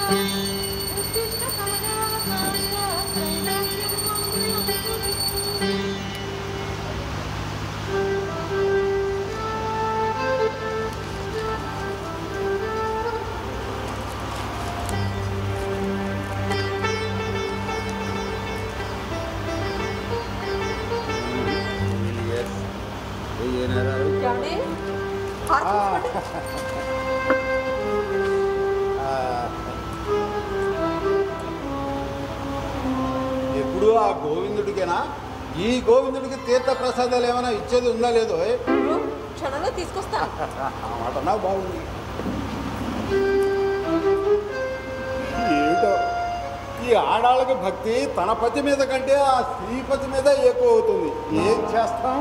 ఎప్పుడు ఆ గోవిందుడికేనా? ఈ గోవిందుడికి తీర్థ ప్రసాదాలు ఏమైనా ఇచ్చేది ఉందా లేదో? క్షణంలో తీసుకొస్తా. మాట నాకు బాగుంది. ఏమిటో ఈ ఆడాళ్ళకి భక్తి తన పతి మీద కంటే ఆ శ్రీపతి మీద ఎక్కువ అవుతుంది. ఏం చేస్తాం?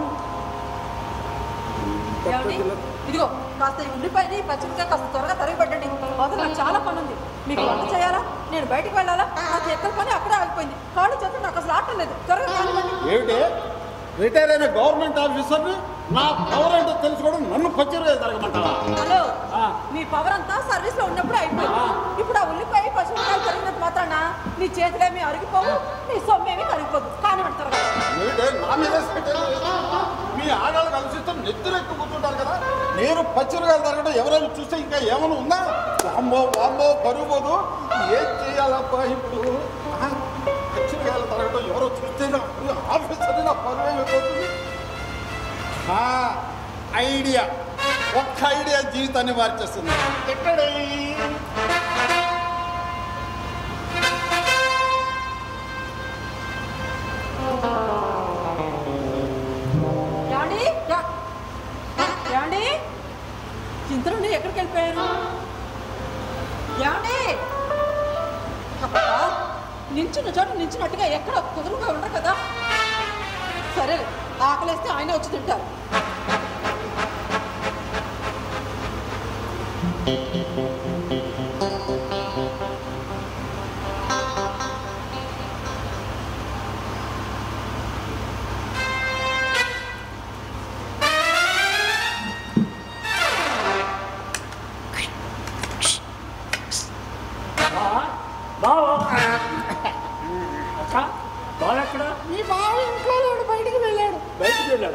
ఇదిగో కాస్త ఉల్లిపాయని పచ్చిమిరకాయ కాస్త త్వరగా తరిగి పెట్టండి. అవతల నాకు చాలా పని ఉంది. మీకు వంట చేయాలా? నేను బయటకు వెళ్ళాలా? నాకు ఎక్కడ పని అక్కడే ఆగిపోయింది. కాళ్ళు చేతులు నాకు అసలు ఆటం లేదు. త్వరగా కానివ్వండి. ఏమిటి రిటైర్ అయిన గవర్నమెంట్ ఆఫీసర్ని నా పవర్ ఏంటో తెలుసుకోవడం నన్ను పచ్చిరుగా జరగమంటావా? హలో, మీ పవర్ అంతా సర్వీస్ లో ఉన్నప్పుడు అయిపోయింది. ఇప్పుడు ఆ ఉల్లిపాయ పచ్చిమిరకాయలు తరిగినంత మాత్రాన నీ చేతులేమీ అరిగిపోవు, నీ సొమ్మేమీ కరిగిపోదు. కానివ్వండి త్వరగా. నా మీద మీ ఆడాళ్ళకి ఆలోచిస్తే నెత్తులు ఎక్కువ కూర్చుంటారు కదా. నేను పచ్చిమిరకాయలు తరగడం ఎవరైనా చూస్తే ఇంకా ఏమైనా ఉందా? వామ్మో వామ్మో పరుగు పోదు. ఏం చేయాలబ్బా ఇప్పుడు? పచ్చిమిరకాయలు తరగడం ఎవరో చూస్తే ఆఫీసర్ నా పరువు అయిపోతుంది. ఐడియా, ఒక్క ఐడియా జీవితాన్ని మార్చేస్తుంది. ఎక్కడే చింతలు ఎక్కడికి వెళ్ళిపోయారు? ఏమండి, నించున్న చోట నించున్నట్టుగా ఎక్కడ కుదురుగా ఉండరు కదా. సరే, ఆకలేస్తే ఆయన వచ్చి తింటారు. నీ బావ ఇంట్లో లేడు, బయటికి వెళ్ళాడు. బయటికి వెళ్ళాడా?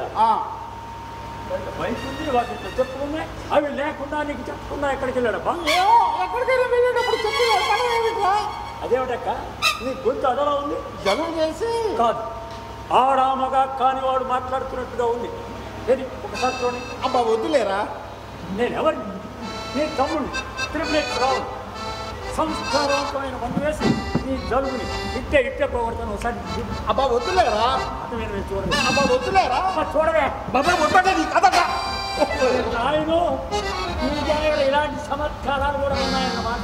బయట ఉంది, వాటితో చెప్పుకున్నాయి. అవి లేకుండా నీకు చెప్పకుండా ఎక్కడికి వెళ్ళాడా? ఎక్కడికైనా వెళ్ళేటప్పుడు చెప్పు. అదేమిటక్క నీ గొంతు అదలా ఉంది? జనం చేసి కాదు, ఆడా మగ కాని వాడు మాట్లాడుతున్నట్టుగా ఉంది. ఏది ఒకసారి చూడండి. అబ్బా వద్దులేరా. నేను ఎవరిని? నీ తమ్ముడిని, త్రిపులేట్ రావు. సంస్కారవంతమైన మందు వేసి నీ జలుబుని ఇట్టే పోగొడతాను. ఒకసారి అబ్బా వద్దులేరా. అర్థమైన చూడండి. అబ్బా వద్దులేరా. చూడవే బాబా వద్దంటే నీ కదట. ఆయన ఈ జాగ్రత్త ఇలాంటి చమత్కారాలు కూడా ఉన్నాయన్నమాట.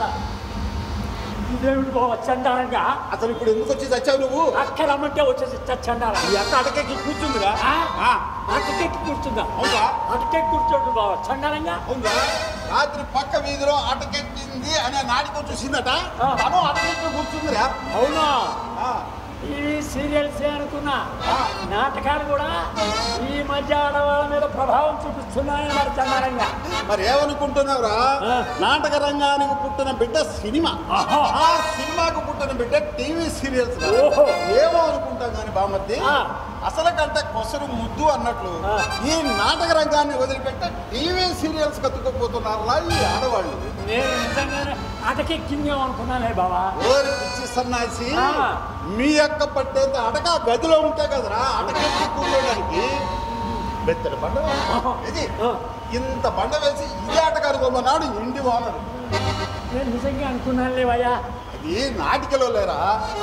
ఇదేమిటి బాబా చండాలంగా? అసలు ఇప్పుడు ఎందుకు వచ్చి చచ్చావు నువ్వు? అక్క రమ్మంటే వచ్చేసి చండాల. ఈ అక్క అటకెక్కి కూర్చుందిరా. అటకెక్కి కూర్చుందా? అవునా? అటకెక్కి కూర్చోడు బాబా చండాలంగా. అవునా? రాత్రి పక్క వీధిలో అటకెక్కింది అనే నాటిక చూసిందట. తను అటకెక్కి కూర్చుందిరా. అవునా? ఇవి సీరియల్సే అనుకున్నా. నాటకాలు కూడా ఈ మధ్య ఆడవాళ్ళ మీద ప్రభావం చూపిస్తున్నాయని మరి చండాలంగా. మరి ఏమనుకుంటున్నావురా? నాటక రంగానికి పుట్టిన బిడ్డ సినిమా, ఆ సినిమాకు పుట్టిన బిడ్డ టీవీ సీరియల్స్. ఏమో అనుకుంటాం కానీ బామర్ది, అసలు కంటే కొసరు ముద్దు అన్నట్లు ఈ నాటక రంగాన్ని వదిలిపెట్టి టీవీ సీరియల్స్ కత్తుకుపోతున్నారా ఈ ఆడవాళ్ళు. నేను నిజంగానే అటకెక్కిందేమో అనుకున్నానే బాబా. ఓరి పిచ్చి సన్నాసి, మీ యొక్క పట్టేంత అటక గదిలో ఉంటే కదరా అటకెక్కి కూర్చోడానికి. బెత్తడి బండ ఇది ఇంత బండ వేసి ఇది ఆటకు అనుకోమన్నాడు ఇంటి ఓనరు. నేను నిజంగా అనుకున్నాను లేవయ్యా. అది నాటికలో లేరా.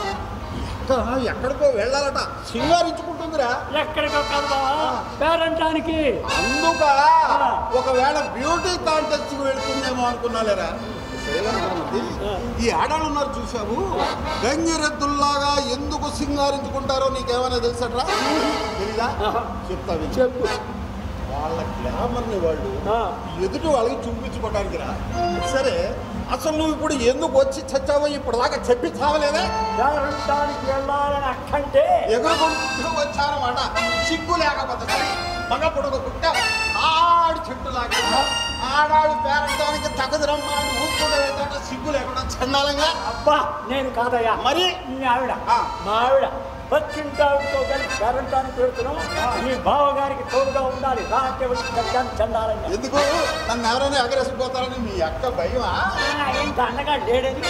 ఎక్కడికో వెళ్ళాలట, సింగారించుకుంటుందిరా. ఎక్కడికో కాదు బావా, పేరంటానికి. అందుక ఒకవేళ బ్యూటీ కాంటెస్ట్ కి వెళ్తుందేమో అనుకున్నాలేరా. ఈ ఆడాళ్ళు ఉన్నారు చూసావు, గంగిరెద్దుల్లాగా ఎందుకు సింగారించుకుంటారో నీకేమైనా తెలుసట్రా? తెలీదా? చెప్తావి. చెప్పు. వాళ్ళ గ్లామర్ని వాళ్ళు ఎదుటి వాళ్ళకి చూపించుకోవడానికి రా. సరే, అసలు నువ్వు ఇప్పుడు ఎందుకు వచ్చి చచ్చావో ఇప్పుడు దాకా చెప్పి చావలేదా? పేరంటానికి వెళ్ళాలని అక్కంటే ఎగురుకుంటూ వచ్చారన్నమాట. సిగ్గు లేకపోతే సరే, మగ పొడుగు పుట్ట ఆడు చెట్టులాగా ఆడాడు పేరంటానికి తగదురమ్మా అని ఊరుకుంటే సిగ్గు లేకుండా చండాలంగా. అబ్బా నేను కాదయ్యా, మరి నీ ఆవిడ. ఆ. మా ఆవిడ పక్కింటి ఆవిడతో కలిసి పేరంటానికి పెడుతున్నాం. మీ బావగారికి తోడుగా ఉండాలి, రాకే వచ్చి సత్యాన్ని చండాలంగా. ఎందుకు నన్ను ఎవరైనా ఎగరేసిపోతారని మీ అక్క భయమా? ఇంత అండగా లేడని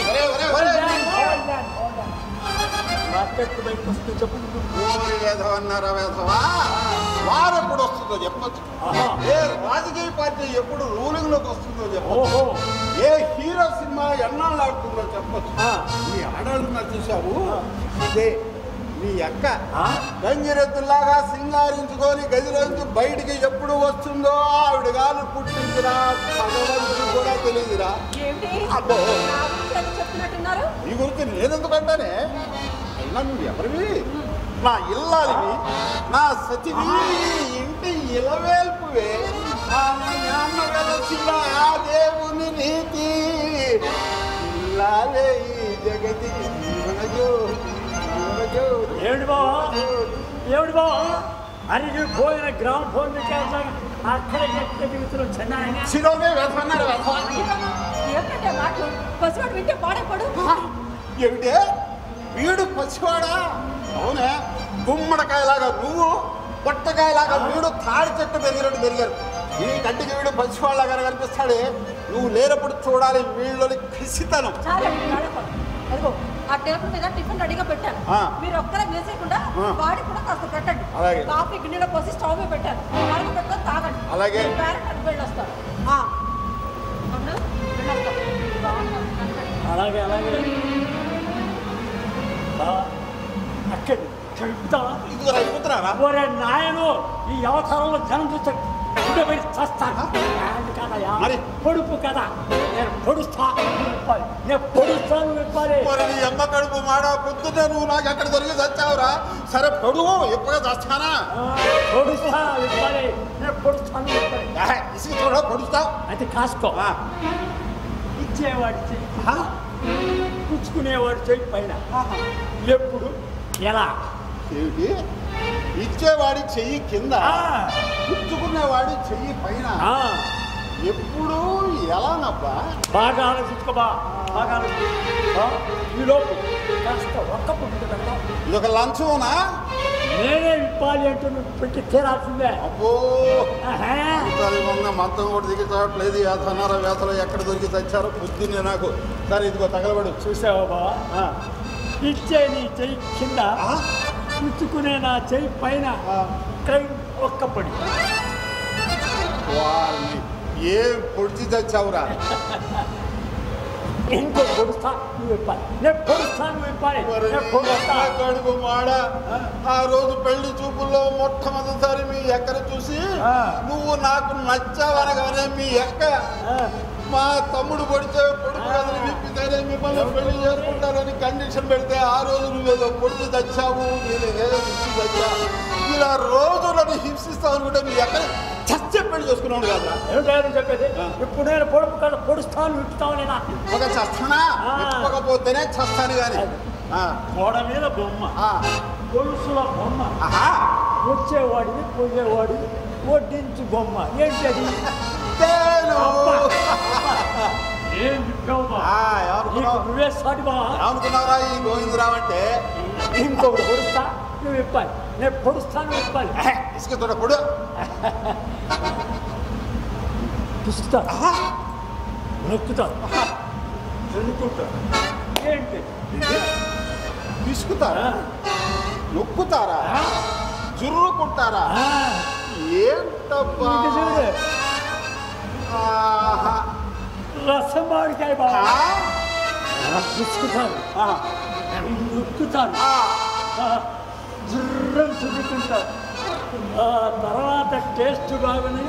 మార్కెట్ బయటకు వస్తుంది చెప్పు. ఊరి వేధవ అన్నారా వేధవా? వారు ఎప్పుడు వస్తుందో చెప్పచ్చు. ఏ రాజకీయ పార్టీ ఎప్పుడు రూలింగ్ లోకి వస్తుందో చెప్పచ్చు. ఏ హీరో సినిమా ఎన్నాళ్ళు ఆడుతుందో చెప్పచ్చు. మీ ఆడాళ్ళున్నా చూసావు, ఇదే మీ అక్క గంగిరెద్దులాగా సింగారించుకొని గదిలోంచి బయటికి ఎప్పుడు వస్తుందో ఆవిడ గాలు పుట్టిందిరా భగవంతుడు కూడా తెలియదురా. అబ్బో చెప్తున్నట్టున్నారు. ఈ గురించి నేనెందుకంటానే, అయినా నువ్వు ఎవరివి? నా ఇల్లాలివి, నా సతివి, ఇంటి ఇలవేల్పువే. నాన్న వెలసిన ఆ దేవుని నీతి ఇల్లాలే ఈ జగతికి ఏమిటి బావా, ఏమిటి బావా? అని నువ్వు పోయిన గ్రామ ఫోన్ అక్కడ జీవితంలో చెన్నాయన ఏమిటంటే మాటలు పసివాడు వింటే పాడైపోడు. ఏమిటే వీడు పసివాడా? అవునే, గుమ్మడికాయలాగా నువ్వు, పొట్టకాయలాగా వీడు తాడి చెట్టు పెరిగినట్టు పెరిగారు. నీ కంటికి వీడు పసివాళ్ళగా కనిపిస్తాడే, నువ్వు లేనప్పుడు చూడాలి వీళ్ళని ఖచ్చితనం. అదిగో ఆ టేబుల్ మీద టిఫిన్ రెడీగా పెట్టాను. మీరు ఒక్కరే వేసేయకుండా వాడి కూడా కాస్త పెట్టండి. కాఫీ గిన్నెలో పోసి స్టవ్ మీద పెట్టాను, వాడికి పెట్టుకొని తాగండి. అలాగే పేరెంట్ వెళ్ళొస్తారు. అలాగే అలాగే అక్కడి చెబుతున్నారా? ఒరే నాయను, ఈ అవతారంలో జనం చూస్తే చస్తాను కదయా. మరి పొడుపు కదా, నేను పొడుస్తాను విప్పాలి, నేను పొడుస్తాను విప్పాలి. నీ అమ్మ కడుపు మాడ పొద్దునే నువ్వు నాకు ఎక్కడ దొరికి చచ్చావురా? సరే పొడువు, ఎప్పుడో చస్తానా? పొడుస్తా విప్పాలి, నేను పొడుస్తాను విప్పాలి. ఇసుక చూడ పొడుస్తావు. అయితే కాసుకో. ఇచ్చేవాడి చెయ్యి, పుచ్చుకునేవాడి చెయ్యి పైన. ఎప్పుడు ఎలా? ఏమిటి? ఇచ్చేవాడి చెయ్యి కింద, పుచ్చుకునేవాడి చెయ్యి పైన. ఎప్పుడు ఎలానబ్బా? బాగా ఆలోచించుకోబా, బాగా ఆలోచించు. ఈలోపు కాస్త ఒక్క పుట్టు పెడతాం. ఇదొక లంచమోనా? నేనే విప్పాలి అంటూ నువ్వు పెట్టి తీరాల్సిందే. అబ్బో, మొత్తం కూడా దిగి చావట్లేదు. వేతనార వేతలు ఎక్కడ దొరికి తెచ్చారో పొద్దున్నే నాకు. సరే ఇదిగో తగలబడు. చూసావా బావా? ఇచ్చే నీ చెయ్యి కింద, పుచ్చుకునే నా చెయ్యి పైన, కై ఒక్క పడి. ఏం పొడిచి తెచ్చావురా? ఇంకో పొడుస్తా నువ్వు ఇప్పాలి, నేను పొడుస్తా నువ్వు ఇప్పాలి. కడుపు మాడ, ఆ రోజు పెళ్లి చూపుల్లో మొట్టమొదటిసారి మీ ఎక్కడ చూసి నువ్వు నాకు నచ్చావనగానే మీ ఎక్క మా తమ్ముడు పొడిచే పొడుపు కథలు విప్పితేనే మిమ్మల్ని పెళ్లి చేసుకుంటానని కండిషన్ పెడితే ఆ రోజు నువ్వేదో పొడిచి తెచ్చావు, నేనేదో విప్పి తెచ్చా. ఇలా రోజు నన్ను హింసిస్తావు అనుకుంటే మీ ఎక్కడ చచ్చే పెళ్లి చేసుకున్నాను కదా. ఏమిటో చెప్పేది? ఇప్పుడు నేను పొడుపు కదా పొడుస్తాను విప్పుతావు. నేను ఒక చస్తానా? విప్పకపోతేనే చస్తాను కానీ. గోడ మీద బొమ్మ, గొలుసుల బొమ్మ, వచ్చేవాడిని పోయేవాడిని వడ్డించు బొమ్మ. ఏంటి అది? ఏం విప్పావు బా? నువ్వే సాటి బా అనుకున్నారా? ఈ గోవిందరావు అంటే ఇంకొకటి పొడుస్తా నువ్వు ఇప్పాలి, నేను పొడుస్తాను ఇప్పాలి. ఇసుక తోడ పొడు పిసుకుతాను, నొక్కుతాను, జరుపుకుంటాను. ఏంటి? పిసుకుతారా? నొక్కుతారా? జుర్రుకుంటారా? ఏంటబ్బా? రసం మామిడికాయ బాగా పిసుకుతాను, నొక్కుతాను, జుర్రం చుట్టుకుంటాను. తర్వాత టేస్ట్ బాగుని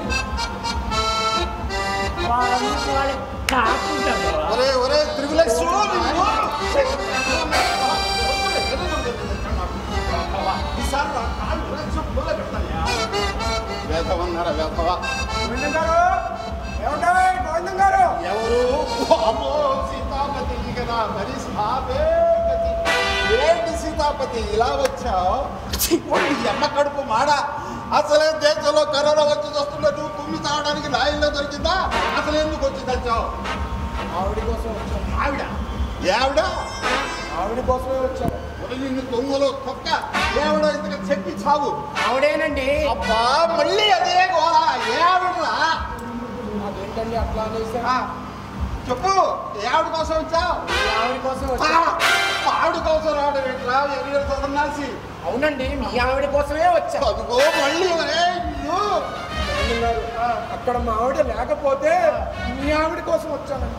కాకుంటాను. వేధవన్నారా వేధవా? ఎవరు? సీతాపతి కదా. మరి ఏంటి సీతాపతి ఇలా వచ్చావు? ఎమ్మ కడుపు మాడ. అసలే దేశంలో కరోనా వచ్చి వస్తుంటే నువ్వు కుమ్మి తాగడానికి లాయిల్లో దొరికిందా? అసలు ఎందుకు వచ్చి తెచ్చావు? ఆవిడ కోసం వచ్చావు. ఆవిడ ఏవిడ ఆవిడ కోసమే వచ్చాను. నిన్ను దొంగలు తొక్క ఏవిడ ఇంతగా చెప్పి చావు. ఆవిడేనండి. అబ్బా మళ్ళీ అదే గోళ ఏవిడరా? అదేంటండి అట్లా అనేసా? చెప్పు ఏవిడ కోసం వచ్చావు? ఆవిడ కోసం వచ్చా. ఆవిడ కోసం రావడం ఏంట్రా? ఎన్ని చదవనాల్సి. అవునండి మీ ఆవిడ కోసమే వచ్చా. అదిగో మళ్ళీ అక్కడ మా ఆవిడ లేకపోతే మీ ఆవిడ కోసం వచ్చానండి.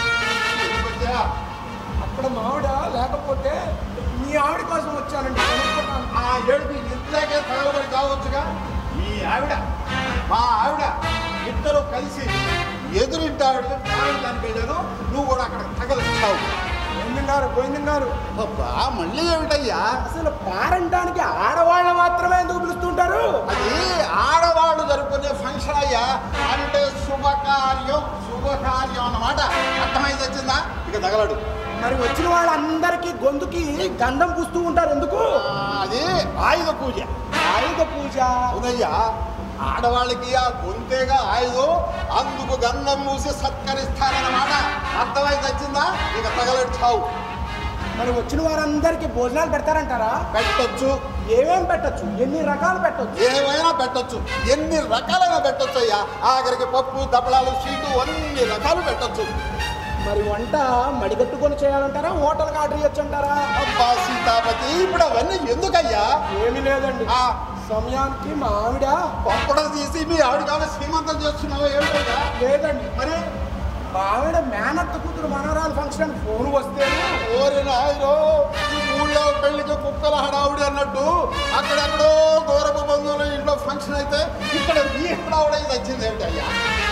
అక్కడ మా ఆవిడ లేకపోతే మీ ఆవిడ కోసం వచ్చానండి. ఆ ఏడుపు ఇంతకే తగలబడి కావచ్చుగా. మీ ఆవిడ మా ఆవిడ ఇద్దరు కలిసి ఎదురింటి ఆవిడ దానికి వెళ్ళారు. నువ్వు కూడా అక్కడ తగలచ్చావు. పోయిందిన్నారు. అబ్బా మళ్ళీ ఏమిటయ్యా? అసలు పారంటానికి ఆడవాళ్ళ మాత్రమే ఎందుకు పిలుస్తుంటారు? అది ఆడవాళ్ళు జరుపుకునే ఫంక్షన్ అయ్యా. అంటే శుభకార్యం అన్నమాట. అర్థమైంది వచ్చిందా? ఇక తగలడు. మరి వచ్చిన వాళ్ళందరికీ గొంతుకి గంధం పూస్తూ ఉంటారు ఎందుకు? అది ఆయుధ పూజ. ఆయుధ పూజ అవునయ్యా. ఆడవాళ్ళకి ఆ గొంతేగా ఆయుధం. అందుకు గంధం మూసి సత్కరిస్తారన్నమాట. అర్థమైంది వచ్చిందా? ఇక తగలడు చావు. మరి వచ్చిన వారందరికీ భోజనాలు పెడతారంటారా? పెట్టొచ్చు. ఏమేం పెట్టొచ్చు? ఎన్ని రకాలు పెట్టొచ్చు? ఏమైనా పెట్టొచ్చు. ఎన్ని రకాలైనా పెట్టొచ్చు అయ్యా. ఆఖరికి పప్పు దప్పడాలు స్వీటు అన్ని రకాలు పెట్టొచ్చు. మరి వంట మడిగట్టుకొని చేయాలంటారా? హోటల్కి ఆర్డర్ ఇవ్వచ్చు అంటారా? అబ్బా సీతాపతి ఇప్పుడు అవన్నీ ఎందుకయ్యా? ఏమీ లేదండి. సమయానికి మా ఆవిడ పప్పడం తీసి మీ ఆవిడ కావాలి శ్రీమంతం చేస్తున్నావా ఏమిటయ్యా? లేదండి. మరి మా ఆవిడ మేనత్త కూతురు మనవరాలు ఫంక్షన్ ఫోన్ వస్తే ఓరిన ఆయన ఊళ్ళో పెళ్లికి కుక్కల హడావుడి అన్నట్టు అక్కడెక్కడో దూరపు బంధువుల ఇంట్లో ఫంక్షన్ అయితే ఇక్కడ మీ హడావుడ ఇది వచ్చింది ఏమిటయ్యా?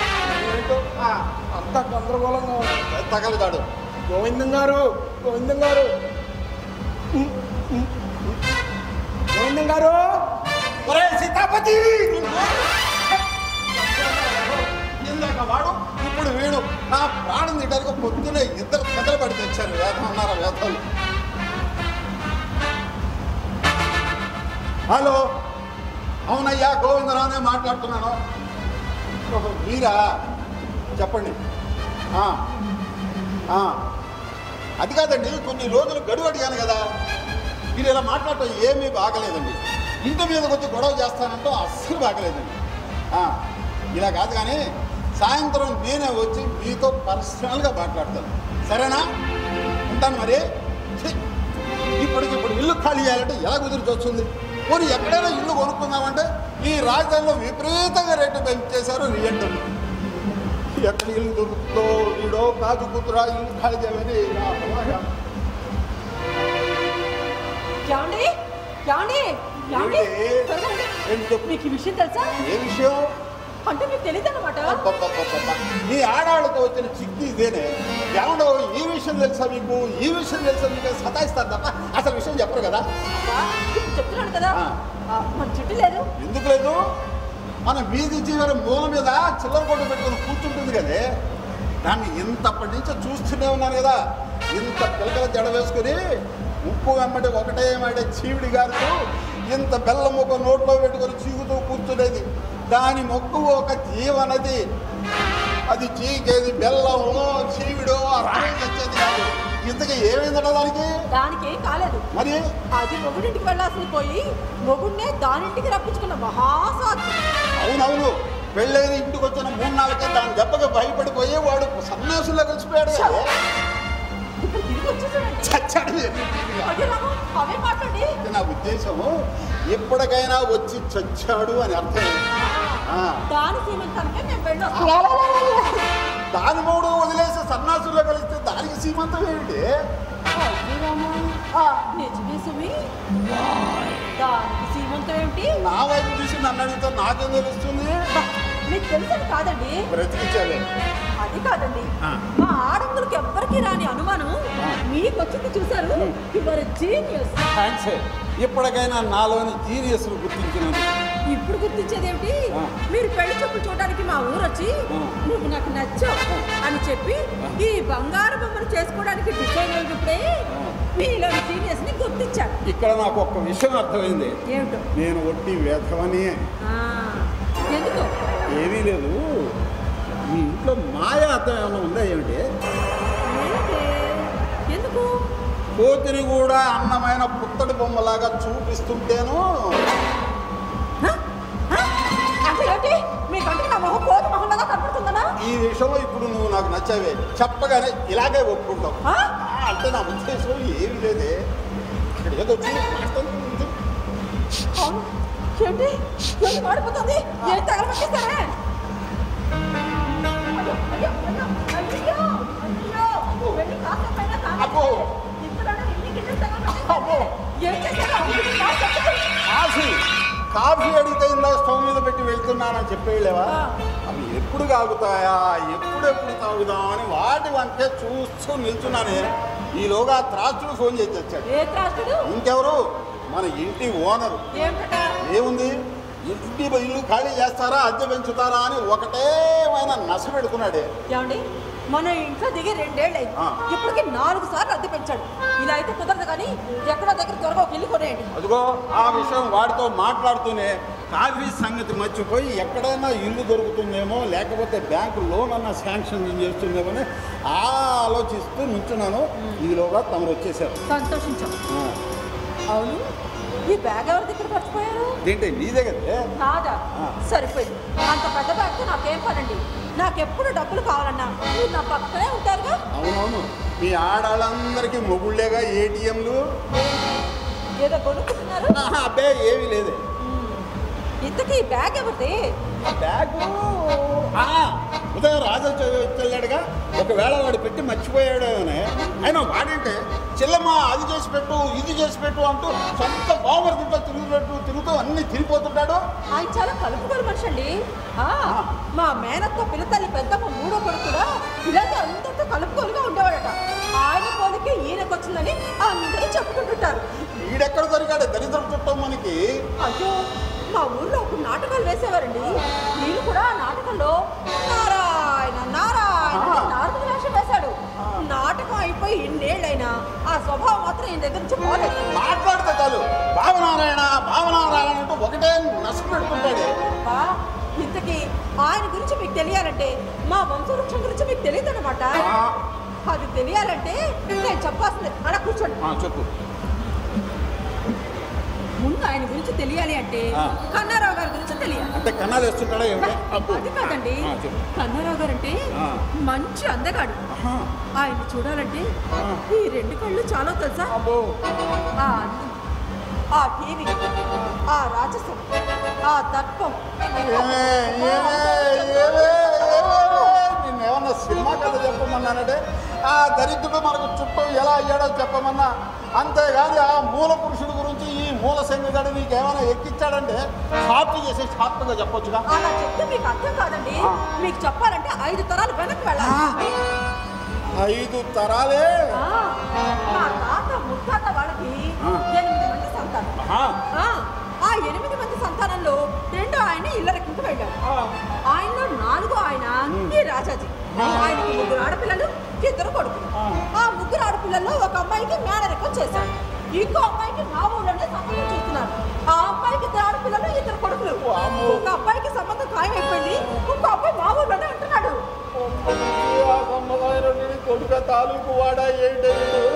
అంత గందరగోళంగా ఉంది. తగలదాడు. గోవిందం గారు గోవిందం గారు గోవిందం గారు. ఒరే సీతాపతి ఇందాక వాడు ఇప్పుడు వీడు నా ప్రాణం తింటారు. పొద్దునే ఇద్దరు తగలు పడి తెచ్చారు. వేదం అన్నారా వేదాలు? హలో అవునయ్యా గోవిందరావునే మాట్లాడుతున్నాను. మీరా? చెప్పండి. అది కాదండి కొన్ని రోజులు గడువు అడిగాను కదా. మీరు ఇలా మాట్లాడటం ఏమీ బాగలేదండి. ఇంటి మీదకి వచ్చి గొడవ చేస్తానంటూ అస్సలు బాగలేదండి. ఇలా కాదు కానీ సాయంత్రం నేనే వచ్చి మీతో పర్సనల్గా మాట్లాడతాను. సరేనా? ఉంటాను మరి. ఇప్పటికిప్పుడు ఇల్లు ఖాళీ చేయాలంటే ఎలా కుదిరి వస్తుంది? పోనీ ఎక్కడైనా ఇల్లు కొనుక్కుందామంటే ఈ రాజధానిలో విపరీతంగా రేటు పెంచేశారు రియల్టర్లు. ఎక్కడ ఇల్లు దొరుకుతుందో వీడో కాజు కూతురా ఇల్లు ఖాళీ చేయమని. మీకు ఈ విషయం తెలుసా? ఏ విషయం? అంటే మీకు తెలియదు అనమాట. మీ ఆడవాళ్ళతో వచ్చిన చిక్కు ఇదేనే. ఏమన్నా ఈ విషయం తెలుసా మీకు? ఈ విషయం తెలుసా మీకు? సతాయిస్తారు తప్ప అసలు విషయం చెప్పరు కదా. చెప్తున్నాను కదా మన చుట్టూ లేదు. ఎందుకు లేదు? మన వీధి జీవన మూల మీద చిల్లర కొట్టు పెట్టుకుని కూర్చుంటుంది కదే. దాన్ని ఇంతప్పటి నుంచి చూస్తూనే ఉన్నాను కదా. ఇంత పిల్లల జడ వేసుకుని ఉప్పు వెంబడి ఒకటే మాట చీవిడి గారు ఇంత బెల్లం ఒక నోట్లో పెట్టుకొని చీగుతూ కూర్చునేది. దాని మొక్కు ఒక జీవనది. అది చీకేది బెల్లము చీవిడో రాయి వచ్చేది కాదు. ఇంతకీ ఏమైందట దానికి? దానికి ఏం కాలేదు. మరి అది మొగుడింటికి వెళ్ళాల్సింది పోయి మొగుడినే దానింటికి రప్పించుకున్న మహాసాధి. అవునవును. పెళ్ళైన ఇంటికి వచ్చిన 3-4 దాని దెబ్బకి భయపడిపోయి వాడు సన్యాసుల్లో కలిసిపోయాడు. ఇప్పుడు తిరిగి వచ్చేసాడండి. అవే మాట్లాడి నా ఉద్దేశము ఎప్పటికైనా వచ్చి చచ్చాడు అని అర్థం. దాని సీమంతానికే మేము వెళ్ళొస్తాం. దాని మూడు వదిలేసి సన్నాసుల్లో కలిస్తే దానికి సీమంతం ఏమిటి? నిజమే సుమి. దానికి సీమంతం ఏమిటి? నా వైపు చూసి నన్ను అడిగితే నాకేం తెలుస్తుంది? మీకు తెలుసని కాదండి. బ్రతికించాలి. అది కాదండి. మా ఆడములకు ఎవ్వరికి రాని అనుమానం మీకు వచ్చింది చూసారు. Your genius. థ్యాంక్స్. ఇప్పటికైనా నాలోని జీనియస్ను గుర్తించినది. ఇప్పుడు గుర్తించేదేమిటి? మీరు పెళ్లి చూపులు చూడడానికి మా ఊరు వచ్చి నువ్వు నాకు నచ్చావు అని చెప్పి ఈ బంగారు బొమ్మను చేసుకోవడానికి డిసైన్ అయినప్పుడే మీలో జీనియస్ ని గుర్తించారు. ఇక్కడ నాకు ఒక్క విషయం అర్థమైంది. ఏమిటో? నేను ఒట్టి వేధవని. ఎందుకు? ఏమీ లేదు. మీ ఇంట్లో మాయా అర్థం ఏమైనా ఉందా ఏమిటి? ఎందుకు కోతిని కూడా అందమైన పుత్తడి బొమ్మలాగా చూపిస్తుంటేను. ఈ విషయంలో ఇప్పుడు నువ్వు నాకు నచ్చావే, చెప్పగానే ఇలాగే ఒప్పుకుంటావు. అంటే నా ఉద్దేశం ఏమి లేదే, ఇక్కడ ఏదో మాడిపోతుంది. కాఫీ అడిగితే ఇందా స్టవ్ మీద పెట్టి వెళ్తున్నానని చెప్పేళ్ళేవా? అవి ఎప్పుడు కాగుతాయా, ఎప్పుడెప్పుడు తాగుదాం అని వాటి వంటే చూస్తూ నిల్చున్నానే. ఈలోగా త్రాసుడు ఫోన్ చేసి వచ్చాడు. ఇంకెవరు, మన ఇంటి ఓనరు. ఏముంది, ఇల్లు ఖాళీ చేస్తారా, అద్దె పెంచుతారా అని ఒకటేమైనా నస పెడుతున్నాడే. మన ఇంట్లో దిగి 2 ఏళ్ళు అయింది, ఇప్పటికి 4 సార్లు అద్దె పెంచాడు. ఇలా అయితే కుదరదు కానీ ఎక్కడో దగ్గర త్వరగా ఒక ఇల్లు కొనేయండి. అదిగో ఆ విషయం వాడితో మాట్లాడుతూనే కాఫీ సంగతి మర్చిపోయి ఎక్కడైనా ఇల్లు దొరుకుతుందేమో, లేకపోతే బ్యాంకు లోన్ అన్న శాంక్షన్ చేస్తుందేమో అని ఆలోచిస్తూ నుంచున్నాను. ఈలోగా తమరు వచ్చేసారు. సంతోషించాను. అవును, ఈ బ్యాగ్ ఎవరి దగ్గర మర్చిపోయారు? ఏంటి నీదే కదా? కాదా, సరిపోయింది. అంత పెద్ద బ్యాగ్తో నాకేం పనండి? నాకెప్పుడు డబ్బులు కావాలన్నా మీరు నా పక్కనే ఉంటారుగా. అవునవును, మీ ఆడాళ్ళందరికీ మొగుళ్ళేగా ఏటీఎంలు. ఏదో కొనుక్కుంటున్నారు? అబ్బే ఏమీ లేదే. ఇంతకీ బ్యాగ్ ఎవరిది? బ్యాగు ఉదయం రాజా వెళ్ళాడుగా, ఒకవేళ వాడు పెట్టి మర్చిపోయాడేమోనే. అయినా వాడంటే చెల్లమ్మ అది చేసి పెట్టు, ఇది చేసి పెట్టు అంటూ సొంత బావమరిదితో తిరుగుతూ అన్ని తిరిగిపోతుంటాడు. ఆయన చాలా కలుపుకోరు మనిషి అండి. మా మేనత్తో పిల్లతల్లి పెద్దమ్మ 3వ కొడుకు కూడా ఇలాగే అందరితో కలుపుకోలుగా ఉండేవాడట. ఆయన పోలికి ఈయనకు వచ్చిందని అందరూ చెప్పుకుంటుంటారు. వీడెక్కడ దొరికాడు దరిద్రం చుట్టం మనకి. అయ్యో, మా ఊర్లో ఒక నాటకాలు వేసేవారండి. నేను కూడా ఆ నాటకంలో నారాయణ నారాయణ నారద వేషం వేశాడు. నాటకం అయిపోయి 2 ఏళ్ళైనా ఆ స్వభావం మాత్రం ఈయన దగ్గర నుంచి పోలేదు. మాట్లాడితే చాలు భావనారాయణ భావనారాయణ అంటూ ఒకటే నష్ట పెడుతుంటాడే. ఇంతకీ ఆయన గురించి మీకు తెలియాలంటే మా వంశవృక్షం గురించి మీకు తెలియదు అనమాట. అది తెలియాలంటే నేను చెప్పాల్సింది. అలా కూర్చోండి. చెప్పు. ముందు ఆయన గురించి తెలియాలి అంటే కన్నారావు గారి గురించి తెలియాలి. అంటే కన్నాలు వేస్తుంటాడా? అది కాదండి, కన్నారావు గారు అంటే మంచి అందగాడు. ఆయన చూడాలంటే ఈ 2 కళ్ళు చాలా తెలుసా? ఆ టీవీ, ఆ రాజసం, ఆ దర్పం. నేనేమన్నా సినిమా కథ చెప్పమన్నానంటే ఆ దరిద్రుడు మనకు చుట్టూ ఎలా అయ్యాడో చెప్పమన్నా, అంతేగాని ఆ మూల పురుషుడి గురించి ఈ మూల సంగతి నీకేమైనా ఎక్కించాడంటే షార్ట్ చేసి షార్ట్గా చెప్పొచ్చుగా. అలా చెప్తే మీకు అర్థం కాదండి. మీకు చెప్పాలంటే 5 తరాలు వెనక్కి వెళ్ళాలి. 5 తరాలే? మా తాత ముత్తాత వాళ్ళకి 8 మంది సంతానం. ఆ 8 మంది సంతానంలో 2 ఆయన ఇల్లరకింపు వెళ్ళాడు. ఆయనలో 4వ ఆయన ఈ రాజాజీ. ఆయనకి 3 ఆడపిల్లలు, 2 కొడుకులు. ఆ 3 ఆడపిల్లల్లో ఒక అమ్మాయికి మేనరికం చేశాడు. ఇంకో అమ్మాయికి మా ఊళ్ళోనే సంబంధం చూస్తున్నారు. ఆ అమ్మాయికి 2 ఆడపిల్లలు, 2 కొడుకులు. ఒక అబ్బాయికి సంబంధం ఖాయమైపోయింది, ఇంకో అబ్బాయి మా ఊళ్ళోనే ఉంటున్నాడు. కొడుక తాలూకు వాడా ఏంటి?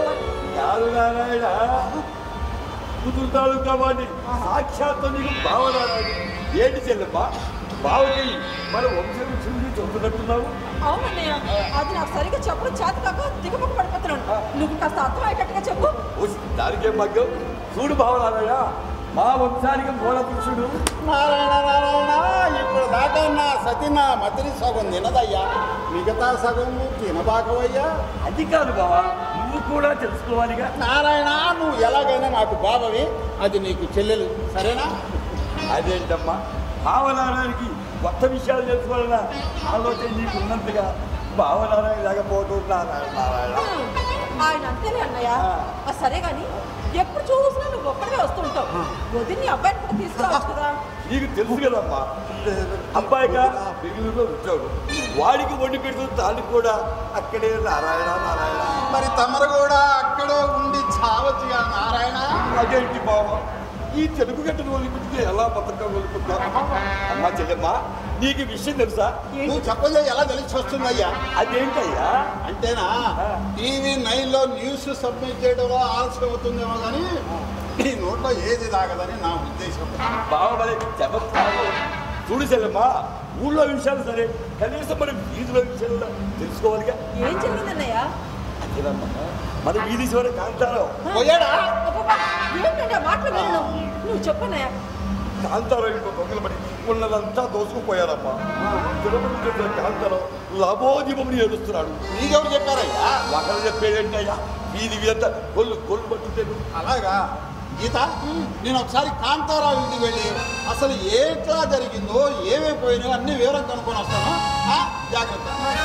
కుదురుతాడు కాబట్టి సాక్షాత్తు నీకు బావనారాయణ. ఏంటి చెల్లెమ్మా, బావకి మన వంశం చూసి చెబుతున్నట్టున్నావు? అవునన్నయ్య, అది నాకు సరిగ్గా చెప్పడం చేత కాక దిగపక్క పడిపోతున్నాను. నువ్వు కాస్త అర్థమయ్యేటట్టుగా చెప్పు. దానికే మగ్గం. చూడు బావనారాయణ, మా వంశానికి మూల పురుషుడు నారాయణ నారాయణ. ఇప్పుడు దాకా నా సతి నా మతిని సగం తినదయ్యా, మిగతా సగం తినబాకవయ్యా. అది కాదు బావా, నువ్వు కూడా తెలుసుకోవాలిగా. నారాయణ, నువ్వు ఎలాగైనా నాకు బావవి, అది నీకు చెల్లెలు, సరేనా? అదేంటమ్మా, భావనారాయణకి కొత్త విషయాలు తెలుసుకోవాలన్న ఆలోచన నీకు ఉన్నంతగా భావనారాయణ లేకపోవడం నారాయణ. ఆయన అంతేనే అన్నయ్య. సరే కానీ ఎప్పుడు చూసినా నువ్వు ఒక్కడే వస్తుంటావు. వదిలి అబ్బాయిని కూడా తీసుకురావచ్చు కదా. నీకు తెలుసు కదమ్మా, అబ్బాయిగా బెంగళూరులో వచ్చాడు. వాడికి వండి పెడుతుంది, దానికి కూడా అక్కడే నారాయణ నారాయణ. మరి తమరు కూడా అక్కడే ఉండి చావచ్చుగా నారాయణ. అదేంటి బావ, ఈ తెలుగు గట్టను వదిలిపెట్టితే ఎలా బతకం వదులుకుంటా? అమ్మా చెల్లెమ్మా, నీకు విషయం తెలుసా? నువ్వు చెప్పలే ఎలా తెలిసి వస్తుందయ్యా? అదేంటయ్యా? అంటేనా, టీవీ 9లో టీవీలో న్యూస్ సబ్మిట్ చేయడంలో ఆలస్యం అవుతుందేమో కానీ ఈ నోట్లో ఏది తాగదని నా ఉద్దేశం. బాగా చమత్కారం చూడు చెల్లమ్మా, ఊళ్ళో విషయాలు సరే, కనీసం మనం వీధిలో విషయాలు తెలుసుకోవాలిగా. ఏం జరిగిందన్నయ్య? అదేనమ్మా, మన వీధి చివరి కాంతారావు పోయాడా? అబ్బబ్బా, ఏంటంటే ఆ మాటలు వినను. నువ్వు చెప్పన్నయ్య. కాంతారావు ఇంకో దొంగలు పడి ఉన్నదంతా దోసుకుపోయారమ్మా. తిరుపతి కాంతారావు లభోదీపముని ఏడుస్తున్నాడు. నీకెవరు చెప్పారయ్యా? ఒకరు చెప్పేదేంటయ్యా, వీధి అంతా కొల్లు పట్టుతాడు. అలాగా గీత, నేను ఒకసారి కాంతారావు ఇంటికి వెళ్ళి అసలు ఎట్లా జరిగిందో ఏమైపోయినాయో అన్ని వివరం కనుక్కొని వస్తాను. జాగ్రత్త.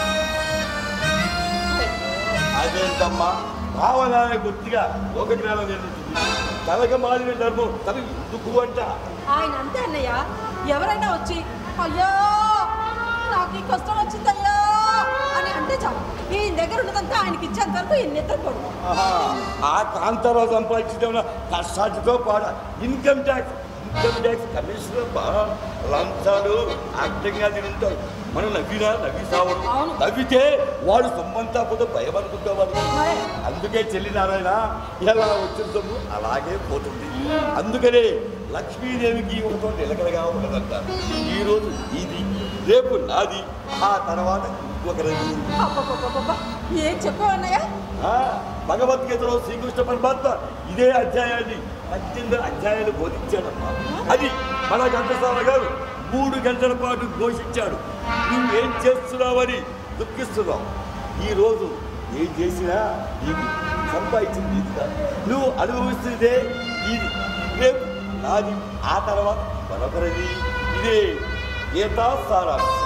అదేంటమ్మా, భావనాన్ని గుర్తిగా ఒక జ్ఞానం జరుగుతుంది. తనకు మారిన ధర్మం తనకు దుఃఖు అంట. ఆయన అంతే అన్నయ్య. ఎవరైనా వచ్చి అయ్యో నాకు ఈ కష్టం వచ్చిందయ్యా అని అంటే చాలు, ఈ దగ్గర ఉన్నదంతా ఆయనకి ఇచ్చేంత వరకు ఈ నిద్రపోడు. ఆ కాంతారావు సంపాదించడం కష్టాలతో పాడ ఇన్కమ్ ట్యాక్స్ కమిషనర్ లంచాలు అర్థంగా తింటారు. మనం నవ్వి సావడు. నవ్వితే వాడు సొమ్మంతా పోతే భయం అనుకుంటావాడు. అందుకే చెల్లి నారాయణ ఎలా వచ్చిన సొమ్ము అలాగే పోతుంది. అందుకనే లక్ష్మీదేవికి ఒకటో నిలకడగా ఉండదంటారు. ఈరోజు ఇది, రేపు నాది, ఆ తర్వాత ఇంకొకరిది. ఏం చెప్పావన్నయ్య? భగవద్గీతలో శ్రీకృష్ణ పరమాత్మ ఇదే అధ్యాయాన్ని 18 అధ్యాయాలు బోధించాడమ్మా. అది మన ఘంటసాల గారు 3 గంటల పాటు ఘోషించాడు. నువ్వేం చేస్తున్నావని దుఃఖిస్తున్నావు. ఈరోజు ఏం చేసినా ఇది సంపాదించింది ఇదిగా, నువ్వు అనుభవిస్తుందే ఇది, రేపు నాది, ఆ తర్వాత మరొకరిది. ఇదే గీతా సారాంశం.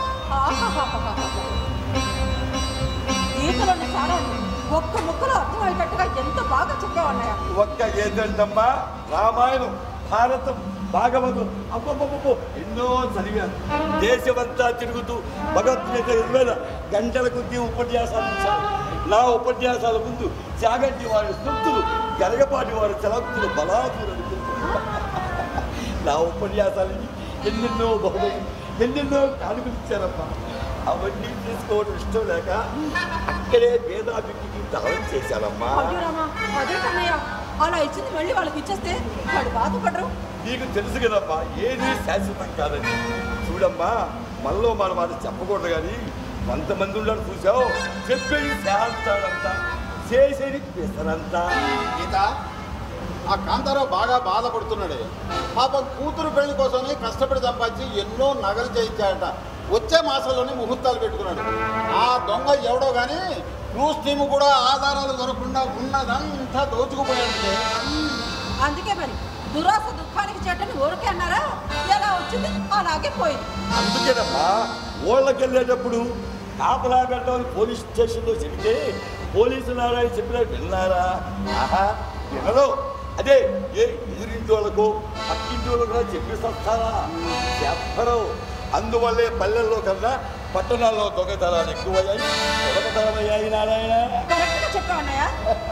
గీతలోని సారాన్ని ఒక్క ముక్కలో అర్థమయ్యేటట్టుగా ఎంత బాగా చెప్పావన్నయ్య. ఒక్క ఏంటంటమ్మా, రామాయణం, భారతం, భాగవతం అబ్బబ్బబ్బో ఎన్నో చదివాను. దేశమంతా తిరుగుతూ భగవద్గీత 20 గంటల కొద్దీ ఉపన్యాసాలు ఇచ్చారు. నా ఉపన్యాసాల ముందు చాగంటి వారి స్తుతులు, గరగపాటి వారి చలక్తులు బలాదులు అనుకుంటున్నారు. నా ఉపన్యాసాలకి ఎన్నెన్నో బహుమతులు, ఎన్నెన్నో కానుకలు ఇచ్చారమ్మా. అవన్నీ తీసుకోవడం ఇష్టం లేక అక్కడే వేదాభికి దానం చేశానమ్మా. అదేటన్నయ్య, అలా ఇచ్చింది వెళ్ళి వాళ్ళకి ఇచ్చేస్తే వాడు బాధపడరు. నీకు తెలుసు కదమ్మా, ఏది శాశ్వతం కాదని. చూడమ్మా, మనలో మన మాట చెప్పకూడదు కానీ కొంతమంది ఉన్నాడు చూసావు, చెప్పేది శాంతాడంతా, చేసేది పెసరంతా. గీత, ఆ కాంతారావు బాగా బాధపడుతున్నాడే. పాపం కూతురు పెళ్లి కోసమే కష్టపడి సంపాదించి ఎన్నో నగలు చేయించాడట. వచ్చే మాసంలోనే ముహూర్తాలు పెట్టుకున్నాడు. ఆ దొంగ ఎవడో కానీ న్యూస్ టీమ్ కూడా ఆధారాలు దొరకకుండా ఉన్నదంతా దోచుకుపోయాడు. అందుకే మరి దురాశ దుఃఖానికి చెట్టని ఊరికే అన్నారా? ఎలా వచ్చింది అలాగే పోయింది. అందుకేనమ్మా, ఊళ్ళకి వెళ్ళేటప్పుడు కాపలా పెట్టాలని పోలీస్ స్టేషన్లో చెబితే పోలీసు నారాయణ చెప్పినా విన్నారా? ఆహా, వినరు. అదే ఏ ఎదురింటి వాళ్ళకు పక్కింటి వాళ్ళకు చెప్పి వస్తారా? చెప్పరు. అందువల్లే పల్లెల్లో కన్నా పట్టణాల్లో దొంగతనాలు ఎక్కువయ్యాయి, దొంగతనమయ్యాయి. నారాయణ చెప్పావన్నయ్య.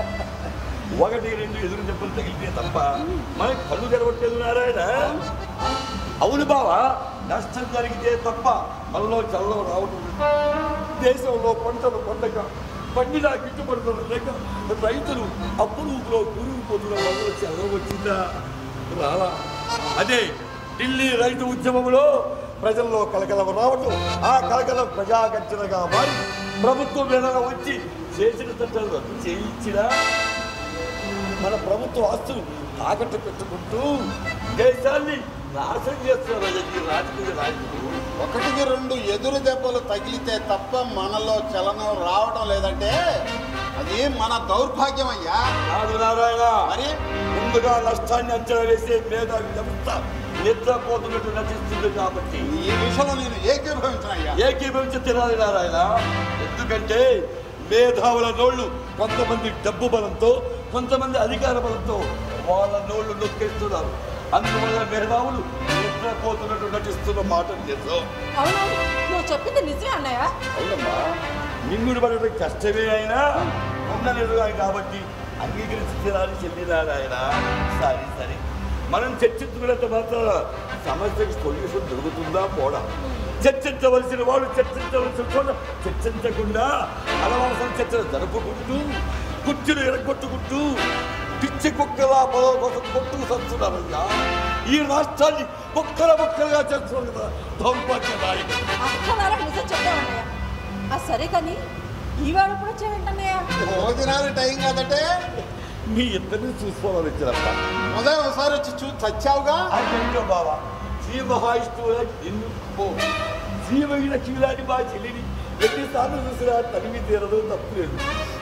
1-2 ఎదురు దెబ్బలు తగిలితే తప్ప మనకి కళ్ళు తెరవట్లేదు నారాయణ. అవును బావా, నష్టం జరిగితే తప్ప మనలో చల్లం రావటం. దేశంలో పంటలు పండగ పండినా గిట్టుబడుతున్న లేక రైతులు అప్పుడూపులో కూరుకుపోతున్న మనలో చల్లం వచ్చిందా? రాలా. అదే ఢిల్లీ రైతు ఉద్యమంలో ప్రజల్లో కలకలం రావటం, ఆ కలకలం ప్రజాగర్జనగా మారి ప్రభుత్వం ఏదైనా వచ్చి చేసిన చట్టాలు రద్దు చేయించినా మన ప్రభుత్వ ఆస్తులు తాకట్టు పెట్టుకుంటూ దేశాన్ని నాశనం చేస్తున్నారు రాజకీయ నాయకులు. 1-2 ఎదురు దెబ్బలు తగిలితే తప్ప మనలో చలనం రావడం లేదంటే అది మన దౌర్భాగ్యం అయ్యా. కాదు నారాయణ, మరి ముందుగా నష్టాన్ని అంచనా వేసే మేధావి వ్యవస్థ నిద్రపోతున్నట్టు నటిస్తుంది. కాబట్టి ఈ విషయంలో నేను ఏకీభవించనయ్యా. ఏకీభవించి తినాలి నారాయణ. ఎందుకంటే మేధావుల నోళ్ళు కొంతమంది డబ్బు బలంతో, కొంతమంది అధికార బలంతో వాళ్ళ నోళ్ళు నొక్కేస్తున్నారు. అందువల్ల మేధావులు నిద్రపోతున్నట్టు నటిస్తున్న మాట నిజం. అవునవును, నువ్వు చెప్పింది నిజమే అన్నయ్య. అవునమ్మా, నిన్నుడు పడడం కష్టమే అయినా ఉన్న నిజమే కాబట్టి అంగీకరించి తినాలి చెల్లినాడు ఆయన. సరే మనం చర్చించుకున్నంత మాత్రం సమస్యకి సొల్యూషన్ దొరుకుతుందా పోడా? చర్చించవలసిన వాడు చర్చించవలసిన చోట చర్చించకుండా అనవసరం చర్చలు జరుపుకుంటూ కుర్చీలు ఎరగొట్టుకుంటూ పిచ్చి కుక్కలా పొలం కోసం కొట్టుకు సస్తున్నారయ్యా. ఈ రాష్ట్రాన్ని బొక్కలుగా చేస్తున్నారు కదా దౌర్భాగ్య నాయకుడు. నిజం చెప్పావన్నయ్య. సరే కానీ ఈవాడు కూడా వచ్చావేంటన్నయ్య? భోజనాలు టైం కాదంటే మీ ఇద్దరిని చూసుకోవాలని వచ్చినప్ప ఉదయం ఒకసారి వచ్చి చచ్చావుగా. అయ్యో బావా, శ్రీ మహావిష్ణువు నిన్ను శ్రీమైన కీలాని మా చెల్లిని ఎన్నిసార్లు చూసినా తనివి తీరదు, తప్పులేదు.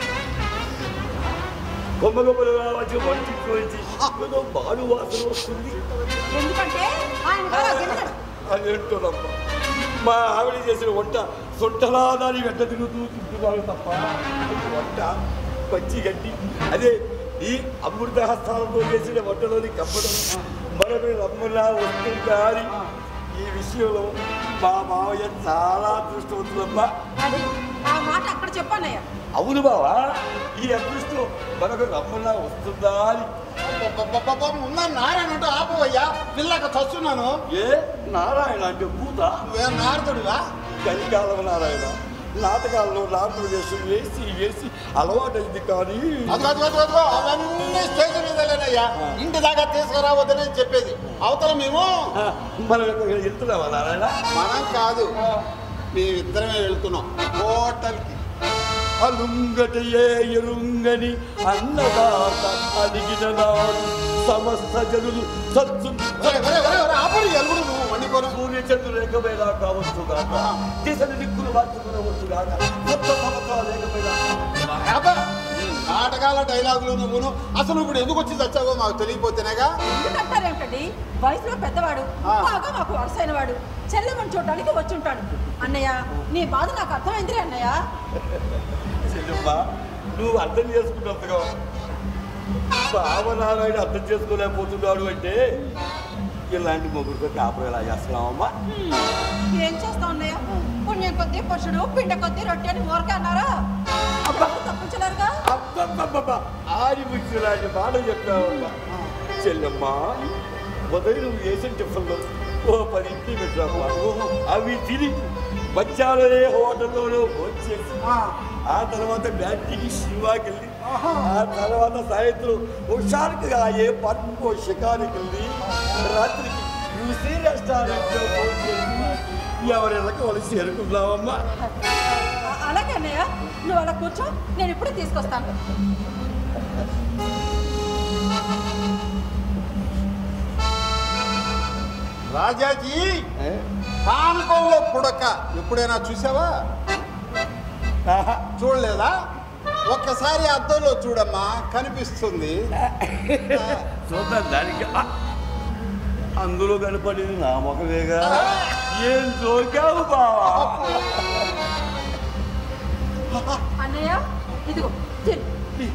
కొమ్మగొమ్మలుగా వచ్చి వంటికి వచ్చి ఏదో బాలు వాసన వస్తుంది. ఎందుకంటే అదేంటోనమ్మా, మా ఆవిడ చేసిన వంట సొంటలా దాని వెంట తిరుగుతూ తింటున్నాను తప్ప వంట పచ్చి గడ్డి. అదే ఈ అమృత హస్తాలతో చేసిన వంటలోని కప్పడం మనకు రమ్మలా వస్తుందా అని ఈ విషయంలో మా మావయ్య చాలా అదృష్టవంతులమ్మా. ఆ మాట అక్కడ చెప్పన్నయ్య. అవును బావా, ఈ అదృష్టం మనకు రమ్మలా వస్తుందా అని. ఉన్న నారాయణ అంటే ఆపవయ్యా, పిల్లక చస్తున్నాను. ఏ నారాయణ అంటే పూత? నువ్వే నారదుడుగా? కలికాలం నారాయణ నాటకాల్లో నాటలు వేసి అలవాటైంది. కానీ అవన్నీ స్టేజ్ మీద లేనయ్యా, ఇంటి దాకా తీసుకురావద్దని చెప్పేది. అవతల మేము మనం వెళ్తున్నావా నారాయణ? మనం కాదు, మేమిద్దరమే వెళ్తున్నాం హోటల్కి. అలుంగటయే ఎరుంగని అన్నదాత అడిగిన నాడు సమస్త జనులు సత్తు నువ్వు వండుకోను. సూర్యచంద్రులు లేకపోయినా కావచ్చు కాక, దిశను దిక్కులు మార్చుకునవచ్చు కాక, కొత్త సంవత్సరాలు లేకపోయినా. నాటకాల డైలాగులు నువ్వును అసలు ఇప్పుడు ఎందుకు వచ్చి చచ్చావో మాకు తెలియపోతేనేగా. ఎందుకంటారేమిటండి, వయసులో పెద్దవాడు, బాగా మాకు వరుసైన వాడు, చెల్లెమని చూడడానికి వచ్చి ఉంటాడు. అన్నయ్య, నీ బాధ నాకు అర్థమైందిరే అన్నయ్య. చెల్లెమ్మా, నువ్వు అర్థం చేసుకున్నంతగా భావనారాయణ అర్థం చేసుకోలేకపోతున్నాడు అంటే ఇలాంటి మొగుడితో కాపురం ఎలా చేస్తున్నావమ్మా? ఏం చేస్తావు అన్నయ్య? పుణ్యం కొద్దీ పురుషుడు, పిండ కొద్దీ రొట్టె అని ఊరకే అన్నారా? తప్పించలేరుగా. అబ్బబ్బబ్బబ్బా, ఆరి ముచ్చి లాంటి మాట చెప్పావమ్మా. చెల్లెమ్మా, మొదలు నువ్వు వేసిన టిఫన్లో ఓ 10 ఇంటి పెట్టావమ్మా. అవి తిని మధ్యాహ్నమే హోటల్లోనూ వచ్చేసి ఆ తర్వాత బ్యాంకింగ్ సినిమాకి వెళ్ళి ఆ తర్వాత సాయంత్రం హుషారుగా ఏ పార్కు షికారుకి వెళ్ళి రాత్రికి యూసీ రెస్టారెంట్లో ఫోన్ చేసి ఎవరెళ్ళకి వాళ్ళు చేరుకున్నావమ్మా. అలాగే అన్నయ్య, నువ్వు అలా కూర్చో, నేను ఇప్పుడే తీసుకొస్తాను. రాజాజీ పానకంలో పుడక ఎప్పుడైనా చూసావా? చూడలేదా? ఒక్కసారి అద్దంలో చూడమ్మా, కనిపిస్తుంది. చూద్దాం దానికి. అందులో కనపడేది నా మొఖమేగా. ఏం జోకావు బావా? అన్నయ్య, ఇదిగో తిను.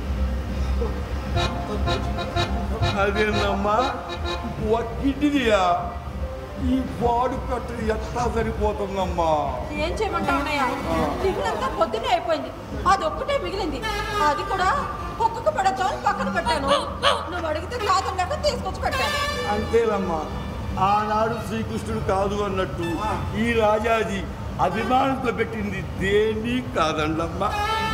అదేనమ్మా, ఒక్కింటిదియా ఈ పాడు కట్టు ఎట్లా సరిపోతుందమ్మా? ఏం చేయమంటావు అన్నయ్య? టిఫిన్ పొద్దున్నే అయిపోయింది, అది ఒక్కటే మిగిలింది. అది కూడా కుక్కకు పడచ్చు అని పక్కన పెట్టాను. నువ్వు అడిగితే కాదన్నాక తీసుకొచ్చి పెట్టాను. అంతేనమ్మా, ఆనాడు శ్రీకృష్ణుడు కాదు అన్నట్టు ఈ రాజాజీ అభిమానంతో పెట్టింది దేన్ని కాదండమ్మా.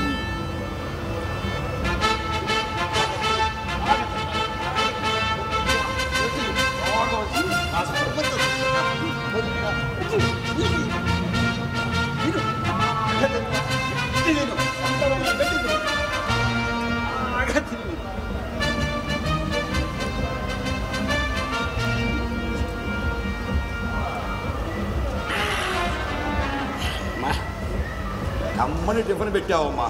అమ్మని టిఫిన్ పెట్టావమ్మా.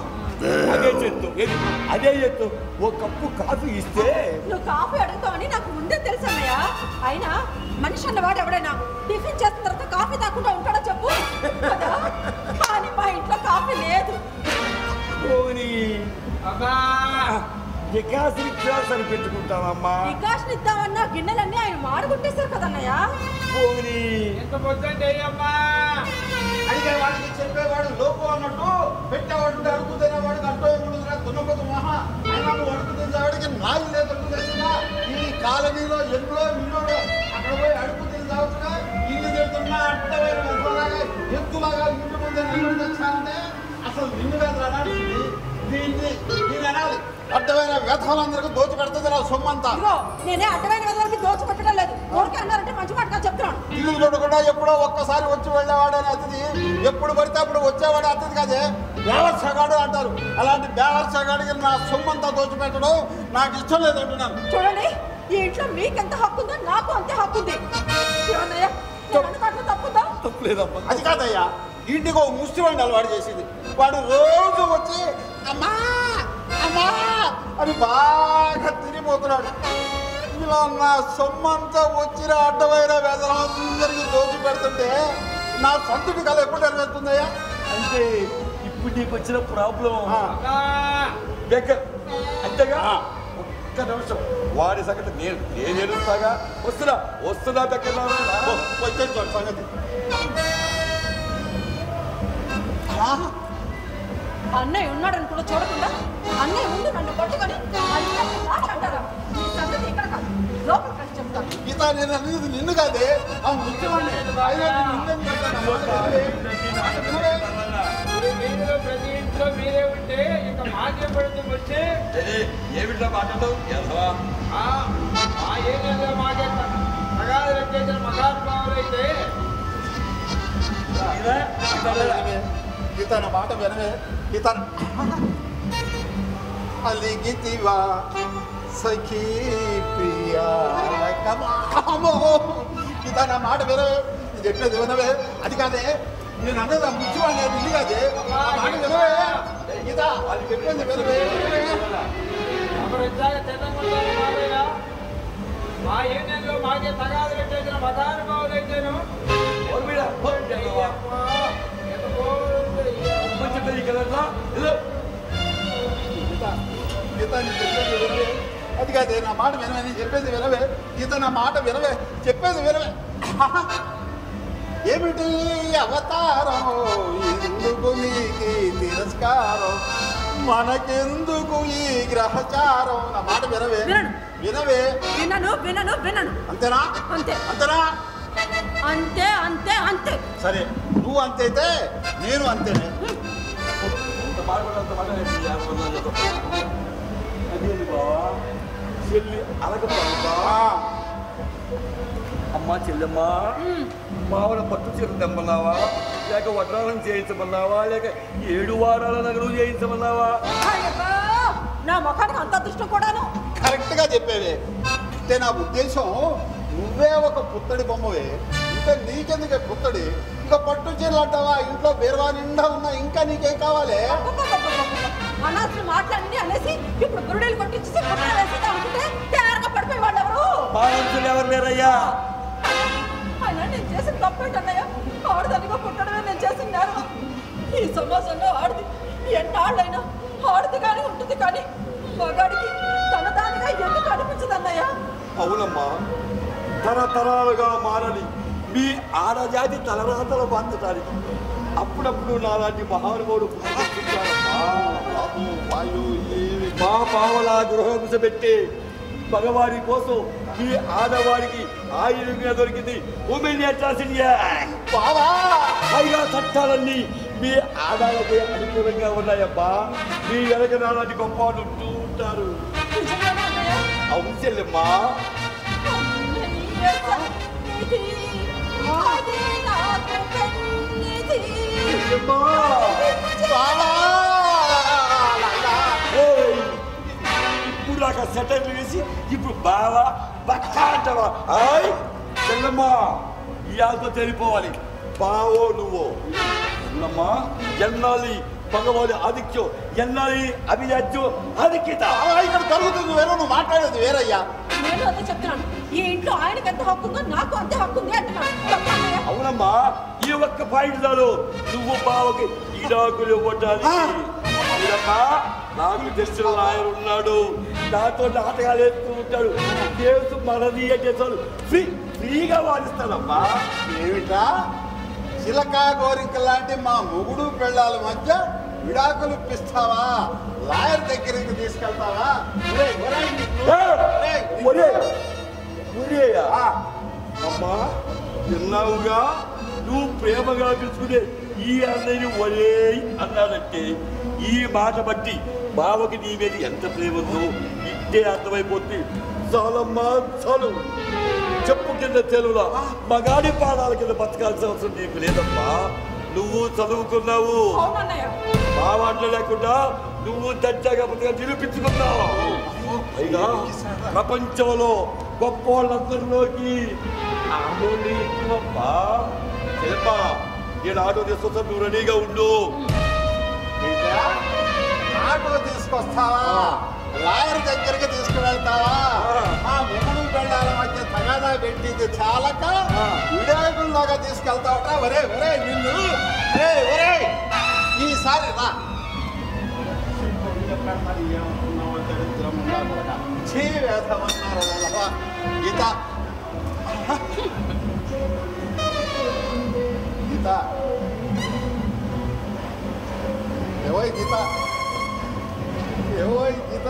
అదే చెట్టు ఓ కప్పు కాఫీ ఇస్తే. నువ్వు కాఫీ అడుగుతావని నాకు ముందే తెలుసు అన్నయ్య. అయినా మనిషి అన్నవాడు ఎవడైనా టిఫిన్ చేసిన తర్వాత కాఫీ తాకుండా ఉంటాడో చెప్పు. కానీ మా ఇంట్లో కాఫీ లేదు. డికాషన్ పెట్టుకుంటామమ్మా. డికాషన్ ఇద్దామన్నా గిన్నెలన్నీ ఆయన మాడుకుంటేశారు కదన్నయ్య. అడిగే వాడికి చెప్పేవాడు లోపు అన్నట్టు, పెట్టేవాడు అడుగు తినేవాడికి అంటూ ఉండదురా తున్నకొద్దు మహా. అయినా నువ్వు అడుగు తినేవాడికి నాలుగు లేదు తెలుసునా? ఈ కాలనీలో ఎన్నో ఇన్నోడు అక్కడ పోయి అడుగు తినేవచ్చుగా. ఇల్లు తిడుతున్నా అట్టలాగా ఎక్కువలాగా ఇంటి ముందే నిన్ను తెచ్చానంటే అసలు నిన్ను కాదు రాడాల్సింది దీన్ని అనాలి. అడ్డమైన వ్యర్థాలందరికీ దోచి పెడుతుంది నా సొమ్మంతా. ఇదిగో నేనే అడ్డమైన విధాలకి దోచి పెట్టడం లేదు. ఊరికే అన్నారంటే మంచి మాటగా చెప్తున్నాను. ఇల్లు చూడకుండా ఎప్పుడో ఒక్కసారి వచ్చి వెళ్ళేవాడని అతిథి, ఎప్పుడు పడితే అప్పుడు వచ్చేవాడు అతిథి కాదే, బేవర్సగాడు అంటారు. అలాంటి బేవర్సగాడికి నా సొమ్మంతా దోచి పెట్టడం నాకు ఇష్టం లేదు అంటున్నాను. చూడండి, ఈ ఇంట్లో మీకెంత హక్కు ఉందో నాకు అంతే హక్కు ఉంది. ఏమన్నయ్యా, తప్పుందా? తప్పులేదమ్మా. అది కాదయ్యా, ఇంటికి ఒక ముష్టివాడిని అలవాటు చేసింది. వాడు రోజు వచ్చి అమ్మా అమ్మా అని బాగా తిరిగిపోతున్నాడు. ఇలా నా సొమ్మంతా వచ్చిన అడ్డమైన వేదనందరికీ దోచి పెడుతుంటే నా సొంతటి కళ ఎప్పుడు నెరవేరుతుందయ్యా? అంటే ఇప్పుడు నీకు వచ్చిన ప్రాబ్లం బెక్కర్ అంతేగా. ఒక్క నిమిషం, వాడి సంగతి నేను ఎదురుతాగా. వస్తున్నా బెక్కర్ వచ్చేది చూడు సంగతి. అన్నయ్య ఉన్నాడని కూడా చూడకుండా అన్నయ్య ముందు నన్ను పట్టుకొని మాట్లాడారా? ఈ సంగతి ఇక్కడ కాదు, లోపల కలిసి చెప్తాను. గీత, నేను అనేది నిన్ను కాదే, ఆ ముఖ్యవాడిని. ప్రతి ఇంట్లో మీరే ఉంటే ఇక మాకే పడుతూ వచ్చి ఏమిట్లా మాట్లాడతావు? ఆ ఏరియాలో మాకే మగాలు పెట్టేసిన మహానుభావులు అయితే గీత, నా మాట వినవే. గీత, అలిగితివా సఖీ ప్రియా గీత, నా మాట వినవే. ఇది చెప్పేది వినవే. అది కాదే, నేను అన్నది ఆ ముఖ్యవాడిని ఇల్లు కాదే. ఆ మాట వినవే గీత, అది చెప్పేది వినవే. మా ఏరియాలో మాకే తగాదు పెట్టేసిన మహానుభావులు అయితేను గీత, నీ చెప్పేది వినవే. అది కాదే, నా మాట వినవే. నీ చెప్పేది వినవే. గీత, నా మాట వినవే. చెప్పేది వినవే. ఏమిటి అవతారం, ఎందుకు నీకు తిరస్కారం, మనకెందుకు ఈ గ్రహచారం? నా మాట వినవే. వినవే. వినను వినను వినను. అంతేనా? అంతే అంతేనా? అంతే అంతే అంతే. సరే, నువ్వు అంతైతే నేను అంతేనే. అదేంటి బావా, చెల్లి అలగబా. అమ్మా చెల్లెమ్మా, మావన పట్టు చీర తెమ్మన్నావా, లేక వడ్రాలను చేయించమన్నావా, లేక 7 వారాల నగలు చేయించమన్నావా? అయ్యబ్బా, నా ముఖానికి అంత అదృష్టం కూడాను. కరెక్ట్గా చెప్పేవే. అంటే నా ఉద్దేశం, నువ్వే ఒక పుత్తడి బొమ్మవే, ఇంకా నీకెందుకే పుత్తడి? ఇంకా పట్టు చీరలు అంటావా? ఇంట్లో బీరువా నిండా ఉన్నా, ఇంకా నీకేం కావాలి? అనాథలు మాట్లాడి అనేసి ఇప్పుడు గురుడేలు కొట్టించి వేసి అనుకుంటే తయారుగా పడిపోయి వాళ్ళు ఎవరు? పాలించులు ఎవరు లేరయ్యా? అయినా నేను చేసిన తప్పేంటన్నయ్య, ఆడదానిగా పుట్టడమే నేను చేసిన నేరం. ఈ సమాజంలో ఆడది ఎన్నాళ్ళైనా ఆడది కానీ ఉంటుంది, కానీ మగాడికి తన దానిగా ఎందుకు అనిపించదన్నయ్య? అవునమ్మా, తరతరాలుగా మారని మీ ఆడజాతి తలరాతలు బాధటానికి అప్పుడప్పుడు నాలాంటి మహానుభావుడు మా పావలా గృహంస పెట్టి మగవారి కోసం మీ ఆడవారికి ఆయుధంగా దొరికింది ఉమెన్ అట్రాసిటీ యాక్ట్. పైగా చట్టాలన్నీ మీ ఆదాలకే అనుకూలంగా ఉన్నాయబ్బా. మీ వెనక నాలాంటి గొప్ప వాళ్ళు ఉంటూ ఉంటారు. అవును చెల్లెమ్మా. ఇప్పుడు నాకు సెటర్లు వేసి ఇప్పుడు బావా బక్క అంటావా? ఆయ్ చెల్లమ్మా, ఇయాలతో తెలిపోవాలి. బావో నువ్వో చెల్లమ్మా, ఎన్నాలి పగవాలి ఆధిక్యం, ఎన్నాలి అభిజాత్యం ఆధిక్యత. ఇక్కడ జరుగుతుంది వేరే, నువ్వు మాట్లాడేది వేరయ్యా. నేను అదే చెప్తున్నాను, ఈ ఇంట్లో ఆయనకి ఎంత హక్కు ఉందో నాకు అంతే హక్కు ఉంది అంటున్నాను. అవునమ్మా, ఈ ఒక్క పాయింట్ చాలు నువ్వు బావకి ఈడాకులు ఇవ్వటానికి. నాకు తెలిసిన లాయర్ ఉన్నాడు, నాతో నాటకాలు వేస్తూ ఉంటాడు. కేసు మనది అంటే చాలు ఫ్రీగా వాదిస్తాడమ్మా. ఏమిటా చిలక గోరిక లాంటి మా మొగుడు పెళ్ళాల మధ్య విడాకులు ఇప్పిస్తావా? లాయర్ దగ్గరికి తీసుకెళ్తావా? అమ్మా విన్నావుగా, నువ్వు ప్రేమగా పిలుచుకునే ఈ అన్నయ్యని ఒరే అన్నాడంటే ఈ మాట బట్టి బావకి నీ మీద ఎంత ప్రేమ ఉందో ఇట్టే అర్థమైపోతుంది. చాలమ్మా చాలు. చెప్పు కింద తెలుగులో మగాడి పాదాల కింద బతకాల్సిన అవసరం నీకు లేదమ్మా. నువ్వు చదువుకున్నావు, బావాట్లు లేకుండా నువ్వు దర్జాగా బతక నిరూపించుకున్నావు. పైగా ప్రపంచంలో గొప్ప వాళ్ళందరిలోకి ఆటోని ఎక్కువమ్మా. నేను ఆటో తీసుకొస్తా, నువ్వు రెడీగా ఉండు. ఆటో తీసుకొస్తావా? లాయర్ దగ్గరికి తీసుకువెళ్తావా? ఆ మొగుడు పెళ్ళాల మధ్య తగాదా పెట్టింది చాలక విడాకుల్లాగా తీసుకెళ్తావట. ఒరే ఒరే నిన్ను ఒరే ఈసారి రా. ఏమనుకున్నావో దరిద్రం వేసమన్నారు గీత. గీత ఏవోయ్ గీత, ఏవోయ్ గీత.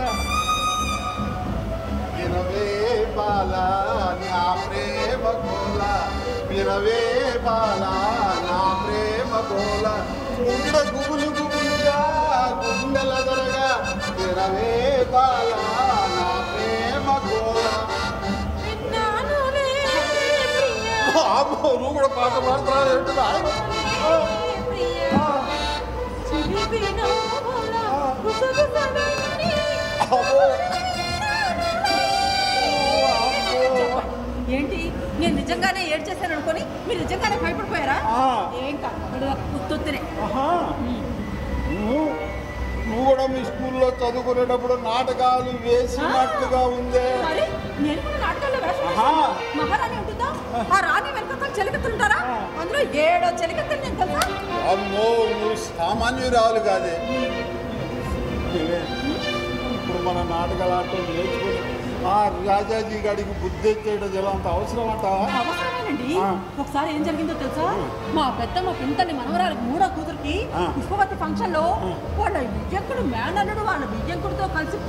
వినవే బాలా నా ప్రేమ గోల, వినవే బాలా నా ప్రేమ గోల, గుండె గుబులు గుబులుగా గుండెల దొరగా, వినవే బాలా నా ప్రేమ గోల. అమ్మో నువ్వు కూడా పాట పాడుతున్నావు ఏంటిదా? ఏంటి నేను నిజంగానే ఏడ్ చేశాను అనుకొని మీరు నిజంగానే భయపడిపోయారా? ఏం కాదు, గుర్తొత్తునే. నువ్వు కూడా మీ స్కూల్లో చదువుకునేటప్పుడు నాటకాలు వేసినట్టుగా ఉందే. నేను కూడా నాటకాల్లో వేస్తాను. మహారాణి ఉంటుందా? ఆ రాణి వెనక చెలికత్తుంటారా? అందులో 7 చెలికత్తులు నేను తెలుసా? అమ్మో నువ్వు సామాన్యురాలు కాదే. ఇప్పుడు మన నాటకాలు ఆటలు నేర్చుకుని ఆ రాజాజీ గారికి బుద్ధి చేయడం ఎలా అంత అవసరం అంటావా? అవసరమేనండి. ఒకసారి ఏం జరిగిందో తెలుసా? మా పెద్దమ్మ పింతల్ని మనవరాలకు 3వ కూతురికి పుష్పవతి ఫంక్షన్ లో వాళ్ళ వియ్యంకుడు మేనల్లుడు వాళ్ళ వియ్యంకుడితో కలిసి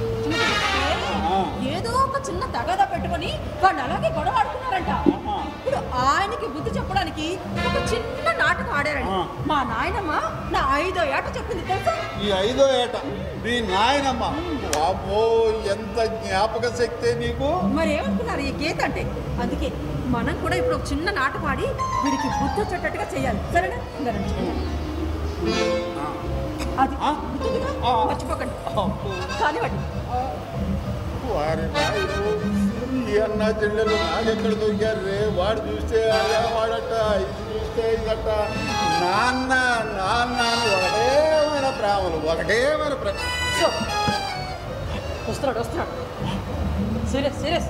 ఏదో ఒక చిన్న తగాదా పెట్టుకొని వాళ్ళు అలాగే గొడవ ఆడుతున్నారంట. ఇప్పుడు ఆయనకి బుద్ధి చెప్పడానికి ఒక చిన్న నాటకం ఆడారండి. మా నాయనమ్మ నా 5వ ఏట చెప్పింది తెలుసా? ఈ 5వ ఏట మీ నాయనమ్మ? అబ్బో ఎంత జ్ఞాపక శక్తి నీకు. మరి ఏమనుకున్నారు ఈ గీత అంటే? అందుకే మనం కూడా ఇప్పుడు ఒక చిన్న నాటకం ఆడి వీడికి బుద్ధి వచ్చేటట్టుగా చేయాలి. సరేనా? అది మర్చిపోకండి. కానివ్వండి. వారి ఈ అన్న చెల్లెలు నాకెక్కడ దొరికారు రే? వాడు చూస్తే అలా వాడట, ఇది చూస్తే ఇదట. నాన్న నాన్న ఒకటేమైన ప్రేమలు, ఒకటేమైన ప్రేమ. వస్తున్నాడు వస్తున్నాడు. Serious serious.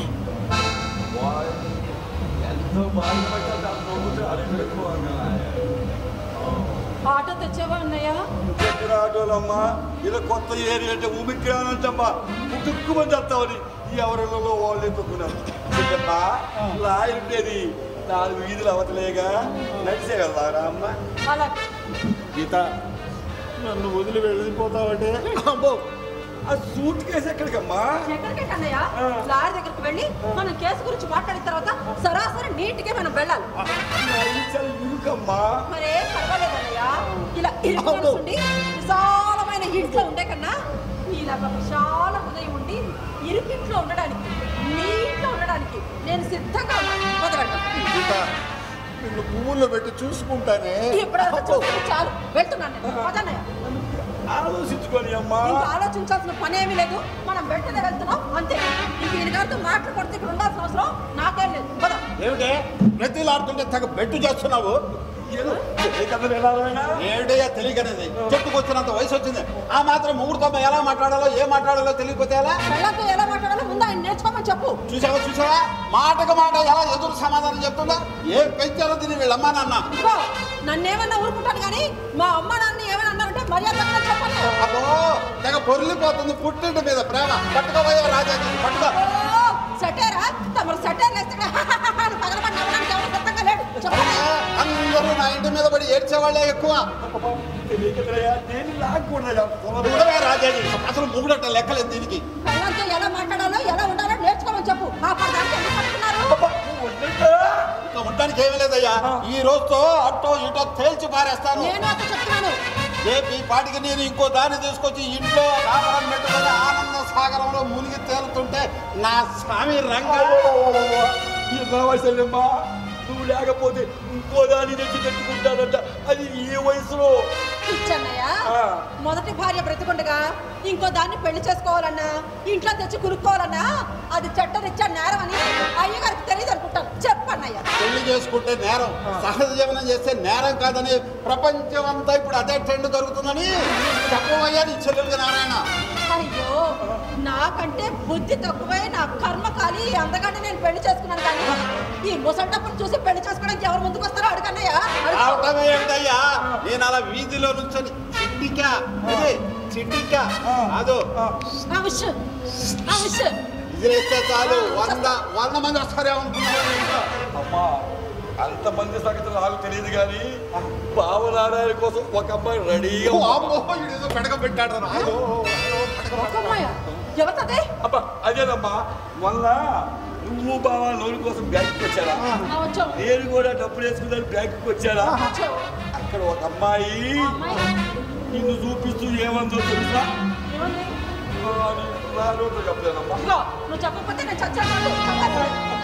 ఆటో తెచ్చావా అన్నయ్య? ఆటోలమ్మా ఇలా కొత్త ఏరియా అంటే ఊమిక్రానంటమ్మా పుట్టుక్కుమని చేస్తామని ఈ ఎవరిలో వాళ్ళే తొక్కున్నారు. లాయర్ ఉండేది 4 వీధులు అవతలేగా, నడిచే వెళ్తారా అమ్మా? గీత నన్ను వదిలి వెళ్ళిపోతావంటే అమ్మో ఆ సూట్ కేసు ఎక్కడికమ్మా? ఎక్కడికంటే అన్నయ్య, లాయర్ దగ్గరికి వెళ్ళి మనం కేసు గురించి మాట్లాడిన తర్వాత సరాసరి నీటికే మనం వెళ్ళాలి. ఇరుకమ్మా. మరే పర్వాలేదు అన్నయ్య. ఇలా ఇరుకుండి విశాలమైన ఇంట్లో ఉండే కన్నా ఇలాగ విశాల హృదయం ఉండి ఇరుకింట్లో ఉండడానికి, నీ ఇంట్లో ఉండడానికి నేను సిద్ధంగా ఉన్నాను. నిన్ను పువ్వుల్లో పెట్టి చూసుకుంటానే. చాలు, వెళ్తున్నాను నేను. పదన్నయ్య. ఆలోచించుకొని అమ్మా. ఇంకా ఆలోచించాల్సిన పని ఏమీ లేదు. మనం వెంటనే వెళ్తున్నాం అంతే. ఇంక ఈయన గారితో మాట్లాడుకుంటే ఇక్కడ ఉండాల్సిన అవసరం నాకేం లేదు. ఏమిటే ప్రతిలాడుతుంటే తగ్గ బెట్టు చేస్తున్నావు? ఏమిటయ్యా తెలియకనేది? చెప్పుకొచ్చినంత వయసు వచ్చింది. ఆ మాత్రం ముగ్గురుతో ఎలా మాట్లాడాలో ఏం మాట్లాడాలో తెలియకపోతే ఎలా? పిల్లలతో ఎలా మాట్లాడాలో ముందు ఆయన నేర్చుకోమని చెప్పు. చూసావా చూసావా మాటకు మాట ఎలా ఎదురు సమాధానం చెప్తుందా? ఏం పెంచాలో తిని వీళ్ళమ్మా నాన్న. నన్నేమన్నా ఊరుకుంటాను కానీ మా అమ్మ నాన్న ఏమైనా అన్నారంటే మర్యాద చెప్పండి. అబ్బో తెగ పొర్లిపోతుంది పుట్టింటి మీద ప్రేమ. పట్టుకోబోయే రాజాజీ పట్టుకో. సటేరా తమరు సటేర్ వేస్తే పగలబడి నవ్వడానికి ఎవరు సిద్ధంగా లేడు. అందరూ నా ఇంటి మీద పడి ఏడ్చేవాళ్ళే ఎక్కువ. రాజాజీ అసలు ముగ్గుడంట లెక్కలేదు దీనికి. పిల్లలతో ఎలా మాట్లాడాలో ఎలా ఉండాలో నేర్చుకోమని చెప్పు. ఆ పదార్థం ఎందుకు పడుతున్నారు? ఉంటా చెప్పడానికి ఏమీ లేదయ్యా. ఈ రోజుతో అటో ఇటో తేల్చి పారేస్తాను. నేను అట్లా చెప్తున్నాను. రేపు ఈ పాటికి నేను ఇంకో దాన్ని తీసుకొచ్చి ఇంట్లో కాపురం పెట్టుకొని ఆనంద సాగరంలో మునిగి తేలుతుంటే నా స్వామి రంగా రావాల్సిందమ్మా. నువ్వు లేకపోతే ఇంకో దాన్ని తెచ్చి పెట్టుకుంటానంట. అది ఈ వయసులో ఇచ్చన్నయ్య మొదటి భార్య బ్రతికుండగా ఇంకో దాన్ని పెళ్లి చేసుకోవాలన్నా ఇంట్లో తెచ్చి కురుక్కోవాలన్నా అది చట్టరీత్యా నేరం అని అయ్యగారికి తెలియదు అనుకుంటాను. చెప్పన్నయ్య. పెళ్లి చేసుకుంటే నేరం, సహజ జీవనం చేస్తే నేరం కాదని ప్రపంచం అంతా ఇప్పుడు అదే ట్రెండ్ జరుగుతుందని చెప్పవయ్యా నీ చెల్లెలు నారాయణ. అయ్యో నాకంటే బుద్ధి తక్కువే, నా కర్మ కాలి అందగానే నేను పెళ్లి చేసుకున్నాను. కానీ ఈ ముసంటప్పుడు చూసి పెళ్లి చేసుకోవడానికి ఎవరు ముందుకు వస్తారో అడగన్నయ్యా. రావటమే ఏంటయ్యా, నేను అలా వీధిలో నుంచొని చిట్టికా చిట్టికా అదో విజిలేస్తే చాలు 100 మంది వస్తారేమనుకున్నాను. అమ్మా అంతమంది సంగతి నాకు తెలియదు కానీ భావనారాయణ కోసం ఒక అమ్మాయి రెడీగా ఏదో పెడక పెట్టాడు. అబ్బా అదేనమ్మా. మొన్న నువ్వు బావా లోన్ కోసం బ్యాంకుకి వచ్చారా? నేను కూడా డబ్బులు వేసుకున్నాను బ్యాంకుకి వచ్చారా? అక్కడ ఒక అమ్మాయి నిన్ను చూపిస్తూ ఏమందో తెలుసా? నా నోట్లో చెప్పలేనమ్మా. నువ్వు చెప్పకపోతే నేను చచ్చాను.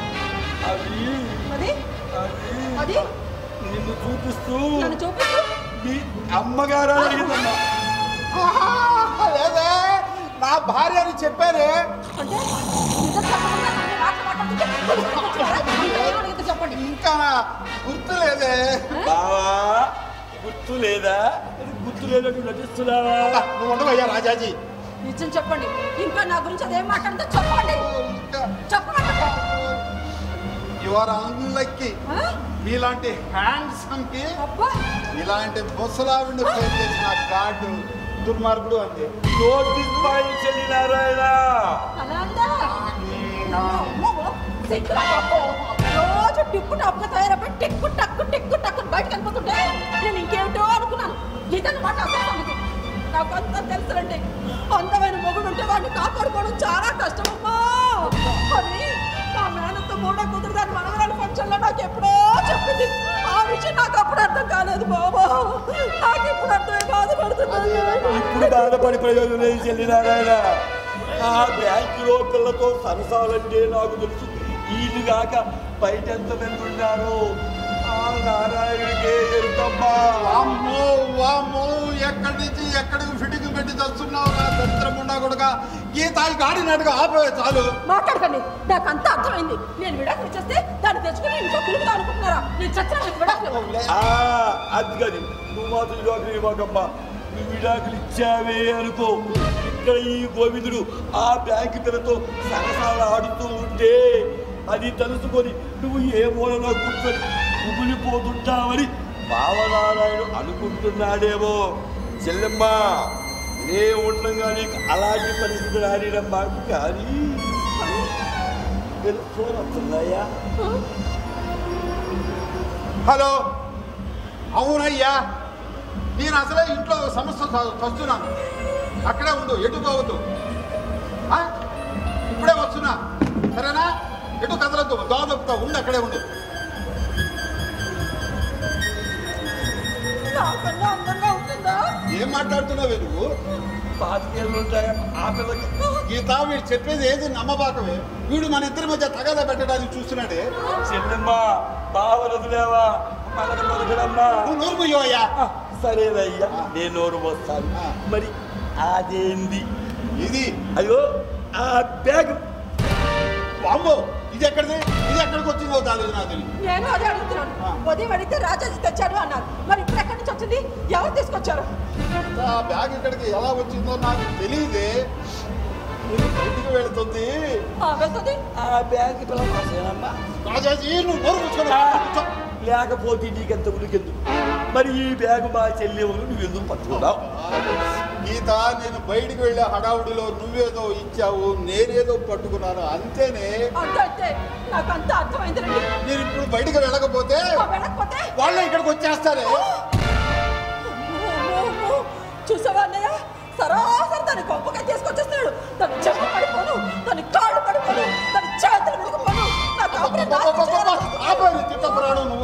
అది నిన్ను చూపిస్తూ చూపిస్తూ మీ అమ్మగారు అడిగిందమ్మా. లేదే నా భార్య అని చెప్పారే. చెప్పండి. ఇంకా గుర్తు లేదే. బావా గుర్తు లేదా? గుర్తు లేదని నటిస్తున్నావా? నువ్వు ఉండవయ్యా రాజాజీ. నిజం చెప్పండి. ఇంకా నా గురించి అదేం మాట్లాడితే చెప్పండి. చెప్పండి. Your unlucky. మీలాంటి హ్యాండ్సమ్ కి ఇలాంటి ముసలావిండి ఫేస్ చేసిన కార్డు దుర్మార్గుడు అంతే. Notice point Narayana. రోజు టిక్కు టప్పుగా తయారైపోయి టిక్కు టక్కు బయటకు వెళ్ళిపోతుంటే నేను ఇంకేమిటో అనుకున్నాను. ఇతను మాట అసలు నాకు అంతా తెలుసులండి. అందమైన మొగుడు ఉంటే వాడిని కాపాడుకోవడం చాలా కష్టమమ్మా అని నా మేనత్తో కూడా కుదురుదాని మనవరాలు ఫంక్షన్లో నాకు ఎప్పుడో చెప్పింది. ఆ విషయం నాకు అప్పుడు అర్థం కాలేదు బాబా. నాకు ఇప్పుడు అర్థమే బాధపడుతున్నాను. ఇప్పుడు బాధపడి ప్రయోజనం లేదు చెల్లినారాయణ. ఆ బ్యాంకులో పిల్లతో సరసాలంటే నాకు తెలుసు. వీళ్ళు కాక బయట ఎంతమంది ఉన్నారు. ఆ నారాయణుడికే ఎరుకమ్మా. వామ్మో వామ్మో, ఎక్కడి నుంచి ఎక్కడికి ఫిటింగ్ పెట్టి తెస్తున్నావు నా దరిద్రముండా కొడుక. గీత ఈ గాడినట్టుగా ఆపే చాలు. మాట్లాడకండి. నాకు అంతా అర్థమైంది. నేను విడాకులు ఇచ్చేస్తే దాన్ని తెచ్చుకుని ఇంట్లో పిలుపుతా అనుకుంటున్నారా? నేను చచ్చాను విడాకులు. అది కాదు, నువ్వు మాత్రం విడాకులు ఇవ్వకమ్మా. నువ్వు విడాకులు ఇచ్చావే అనుకో, ఇక్కడ ఈ గోవిందుడు ఆ బ్యాంకు పిల్లతో సరసాలు ఆడుతూ ఉంటే అది తెలుసుకొని నువ్వు ఏ మూలలో కూర్చొని కుమిలిపోతుంటావని భావనారాయణ అనుకుంటున్నాడేమో. చెల్లెమ్మ నే ఉండగా నీకు అలాంటి పరిస్థితి రానిడమ్మా. కానీ తెలుసుకోనొస్తున్నాయా? హలో, అవునయ్యా, నేను అసలే ఇంట్లో సమస్య వస్తున్నాను. అక్కడే ఉండు, ఎటు పోవద్దు. ఇప్పుడే వస్తున్నా, సరేనా? ఎటు కదలద్దు, దోదొప్పుతా ఉండు, అక్కడే ఉండు. ఏం మాట్లాడుతున్నావే నువ్వు? 5 ఏళ్ళు ఉంటాయా ఆ పిల్లకి? గీత, వీడు చెప్పేది ఏది నమ్మబాకవే. వీడు మన ఇద్దరి మధ్య తగాదా పెట్టడానికి చూస్తున్నాడే. చెల్లెమ్మ బావరదులేవా మనకు దొరకడమ్మా. నువ్వు నోరు పోయావయ్యా. సరేనయ్యా, నేను నోరు పోస్తాను. మరి అదేంది ఇది? అయ్యో ఆ బ్యాగ్. అమ్మో, ఇది ఎక్కడిది? ఇది ఎక్కడికి వచ్చిందో తెలియదు నాకు. నేను అదే అడుగుతున్నాను. ఉదయం అడిగితే రాజాజీ తెచ్చాడు అన్నారు. మరి ఇప్పుడు ఎక్కడి నుంచి వచ్చింది? ఎవరు తీసుకొచ్చారు? ఆ బ్యాగ్ ఇక్కడికి ఎలా వచ్చిందో నాకు తెలియదే. ఇంటికి వెళుతుంది. వెళ్తుంది. ఆ బ్యాగ్ పిల్లమ్మా. రాజాజీ, నువ్వు నోరు కూర్చోను. లేకపోతే నీకెంత ఉనికెందుకు? మరి ఈ బ్యాగ్ మా చెల్లి నువ్వు ఎందుకు పట్టుకున్నావు? గీత, నేను బయటికి వెళ్ళే హడావుడిలో నువ్వేదో ఇచ్చావు, నేనేదో పట్టుకున్నాను, అంతేనే. అంతే, నాకు అంతా అర్థమైందండి. నేను ఇప్పుడు బయటికి వెళ్ళకపోతే వాళ్ళు ఇక్కడికి వచ్చేస్తారే. చూసావా అన్నయ్య, సరాసరి తన గొప్పగా తీసుకొచ్చేస్తున్నాడు. తన చెమ్మ పడిపోను, తన కాళ్ళు పడిపోను, తన చేతులు ముడుకుపోను. తిట్టపురాణం నువ్వు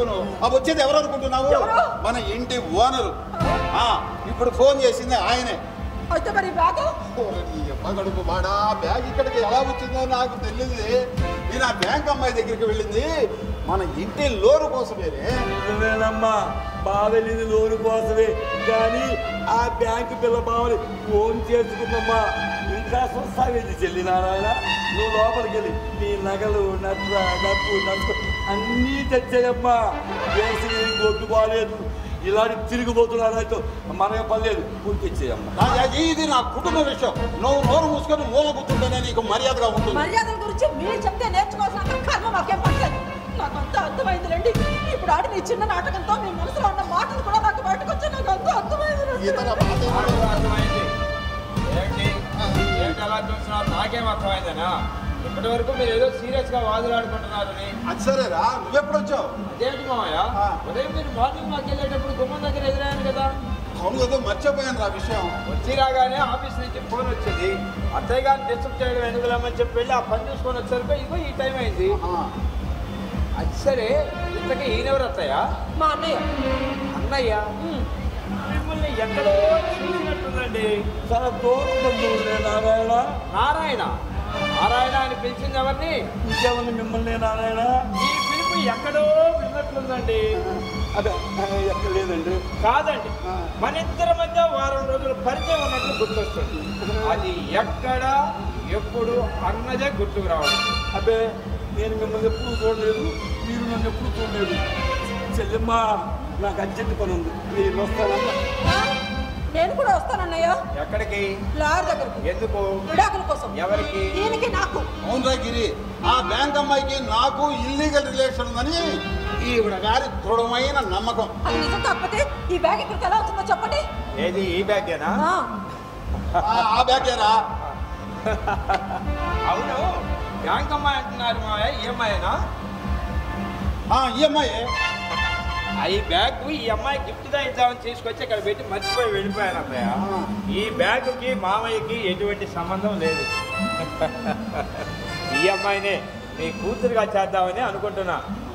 వచ్చేది ఎవరు అనుకుంటున్నావు? మన ఇంటి ఓనరు. ఇప్పుడు ఫోన్ చేసింది ఆయనే. అయితే మరి బ్యాగ్ గడుపు మాడా బ్యాగ్ ఇక్కడికి ఎలా వచ్చిందో నాకు తెలియదు. నేను ఆ బ్యాంక్ అమ్మాయి దగ్గరికి వెళ్ళింది మన ఇంటి లోను కోసమేనే. నిజమేనమ్మా, బాగా వెళ్ళింది లోను కోసమే. కానీ ఆ బ్యాంకు పిల్ల బావని ఫోన్ చేసుకుందమ్మా. ఇంకా చూస్తావేది చెల్లి నారాయణ, నువ్వు లోపలికి వెళ్ళి నీ నగలు నట్టు అన్నీ తెచ్చాయమ్మా. వేసి గొడ్డు బాగాలేదు, ఇలాంటి తిరిగిపోతున్నారైతే మనమే పర్లేదు, పూర్తి తెచ్చేయమ్మా. ఇది నా కుటుంబ విషయం. నువ్వు నోరు మూసుకొని మూల కూర్చుంటేనే నీకు మర్యాదగా ఉంటుంది. మర్యాదల గురించి మీరు చెప్తే నేర్చుకోవాల్సిన కర్మ మాకేం పట్టలేదు. నాకంతా అర్థమైందండి. ఇప్పుడు ఆడి నీ చిన్న నాటకంతో మీ మనసులో ఉన్న మాటలు కూడా నాకు బయటకు వచ్చి నాకు అంతా అర్థమైంది. ఏంటి అలా చూస్తున్నారు? నాకేం అర్థమైందనా? ఇప్పటి వరకు మీరు ఏదో సీరియస్ గా వాదులాడుకుంటున్నారు. అది సరేరా, నువ్వెప్పుడు వచ్చావు? అదేంటి మామయ్య, ఉదయం మీరు మార్నింగ్ మాకు వెళ్ళేటప్పుడు గుమ్మం దగ్గర ఎదురయ్యాను కదా. అవును కదా, మర్చిపోయాను రా విషయం. వచ్చి రాగానే ఆఫీస్ నుంచి ఫోన్ వచ్చింది. అత్తయ్య గారిని డిస్టర్బ్ చేయడం ఎందుకులేమని చెప్పి వెళ్ళి ఆ పని చూసుకొని వచ్చారు. ఇగో ఈ టైం అయింది. అది సరే, ఇంతకీ ఈయనెవరు అత్తయ్య? మా అన్నయ్య. అన్నయ్య మిమ్మల్ని ఎక్కడో చూసినట్టుందండి. చాలా దూరం బంధువులే నారాయణ. నారాయణ నారాయణ అని పిలిచింది ఎవరిని? ఇంకెవరిని? మిమ్మల్ని నారాయణ. ఈ పిలుపు ఎక్కడో విన్నట్లుందండి. అదే ఎక్కడ లేదండి. కాదండి, మన ఇద్దరి మధ్య వారం రోజుల పరిచయం ఉన్నట్లు గుర్తొస్తుంది. అది ఎక్కడ ఎప్పుడు అన్నదే గుర్తుకు రావాలి. అబ్బే, నేను మిమ్మల్ని ఎప్పుడు చూడలేదు, మీరు నన్ను ఎప్పుడు చూడలేదు. చెల్లెమ్మ, నాకు అర్జెంట్ పని ఉంది, నేను వస్తానమ్మా. నేను కూడా వస్తానన్నయ్య. ఎక్కడికి? లాయర్ దగ్గరికి. ఎందుకు? విడాకుల కోసం. ఎవరికి? దీనికి నాకు. అవునరా గిరి, ఆ బ్యాంక్ అమ్మాయికి నాకు ఇల్లీగల్ రిలేషన్ ఉందని ఈవిడ గారి దృఢమైన నమ్మకం. అది నిజం కాకపోతే ఈ బ్యాగ్ ఇక్కడికి ఎలా వచ్చిందో చెప్పండి. ఏది ఈ బ్యాగేనా? ఆ బ్యాగేరా. అవును, బ్యాంక్ అమ్మాయి అంటున్నారు మావయ్య. ఈ అమ్మాయినా? ఈ అమ్మాయి. ఈ బ్యాగ్ ఈ అమ్మాయి గిఫ్ట్గా ఇద్దామని తీసుకొచ్చి ఇక్కడ పెట్టి మర్చిపోయి వెళ్ళిపోయాను అత్తయ్య. ఈ బ్యాగ్కి మామయ్యకి ఎటువంటి సంబంధం లేదు. ఈ అమ్మాయినే నీ కూతురుగా చేద్దామని అనుకుంటున్నా.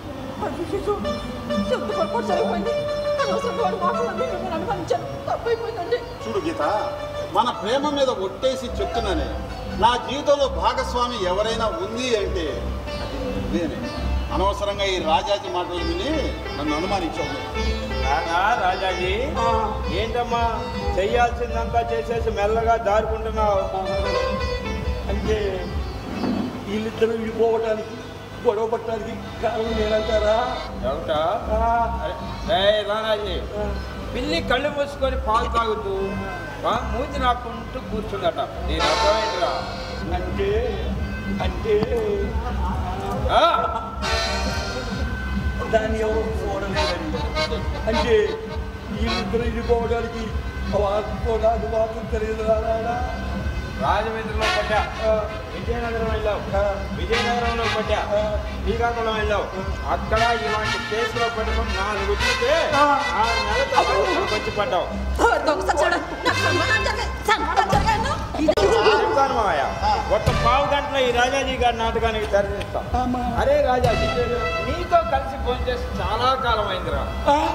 చూడు గీత, మన ప్రేమ మీద ఒట్టేసి చెప్తున్నానే, నా జీవితంలో భాగస్వామి ఎవరైనా ఉంది అంటే అది నువ్వేనే. అనవసరంగా ఈ రాజాజీ మాటలు విని నన్ను అనుమానించావు. రాజాజీ, ఏంటమ్మా చెయ్యాల్సిందంతా చేసేసి మెల్లగా దారుకుంటున్నావు? అంటే వీళ్ళిద్దరూ విడిపోవటానికి, గొడవ పట్టడానికి కారణం నేనంటారా? ఏమిటా? రాజీ, పిల్లి కళ్ళు మూసుకొని పాలు తాగుతూ మూతి నాకుంటూ కూర్చుందట. నేను అర్థమైందిరా. అంటే అంటే దాన్ని ఎవరు చూడలేదండి. అంటే వీళ్ళిద్దరూ విడిపోవడానికి నాకు మాత్రం తెలియదు. రాజమండ్రిలో పడ్డా, విజయనగరం వెళ్ళావు, విజయనగరంలో పడ్డా, శ్రీకాకుళం వెళ్ళావు. అక్కడ ఇలాంటి కేసులో పడడం 4 వచ్చితే 6 నెలలు వచ్చి పడ్డావు. చెప్తాను మావయ్య, ఒక్క పావు గంటలో ఈ రాజాజీ గారి నాటకానికి తెరదిస్తాం. అరే రాజాజీ, నీతో కలిసి ఫోన్ చేసి చాలా కాలం అయిందిరా.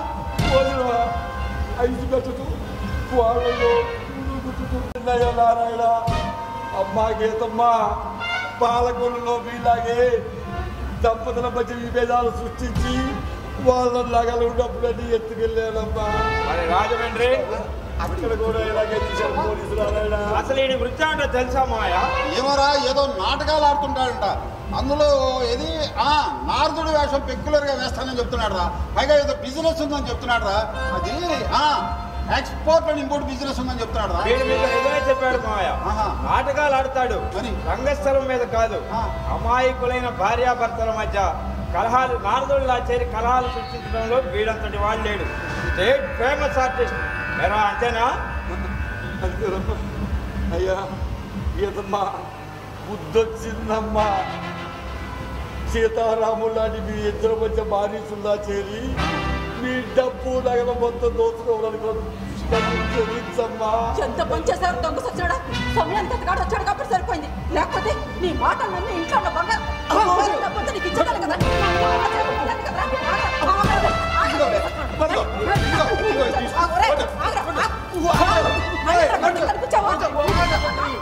ఐదు గట్టుతూ వాళ్ళలో నారాయణ. అమ్మా గీతమ్మా, పాలకొల్లులో మీలాగే దంపతుల మధ్య విభేదాలు సృష్టించి వాళ్ళ నగలు డబ్బులన్నీ ఎత్తుకెళ్ళానమ్మా. మరి రాజమండ్రి అక్కడ కూడా ఇలాగే తీశారు పోలీసులు. అసలు ఈ వృత్తాంటో తెలుసా మాయ? ఏమోరా, ఏదో నాటకాలు ఆడుతుంటాడంట. అందులో ఏది నారదుడి వేషం పెక్యులర్గా వేస్తానని చెప్తున్నాడు రా. పైగా ఏదో బిజినెస్ ఉందని చెప్తున్నాడు రా. అది ఎక్స్పోర్ట్ అండ్ ఇంపోర్ట్ బిజినెస్ ఉందని చెప్తున్నాడు రా. వీడు మీకు నిజమే చెప్పాడు మాయ. నాటకాలు ఆడతాడు, రంగస్థలం మీద కాదు. అమాయకులైన భార్యాభర్తల మధ్య కలహాలు, నారదుడిలా చేరి కలహాలు సృష్టించడంలో వీడంతటి వాడు లేడు. State famous artist. ఎలా అంతేనా? అయ్యా గీతమ్మా, బుద్ధొచ్చిందమ్మా. సీతారాములు లాంటి మీ ఇద్దరు మధ్య బానిసుల్లా చేరి మీ డబ్బు నగల మొత్తం దోచుకోవాలనుకోండి. ఎంత పని చేశారు దొంగ సచ్చాడా? సమయానికి అతగాడు వచ్చాడు కాబట్టి సరిపోయింది. లేకపోతే నీ మాట నన్ను ఇంట్లో ఉన్న బంగారు నీకు ఇచ్చేదాన్ని కదా.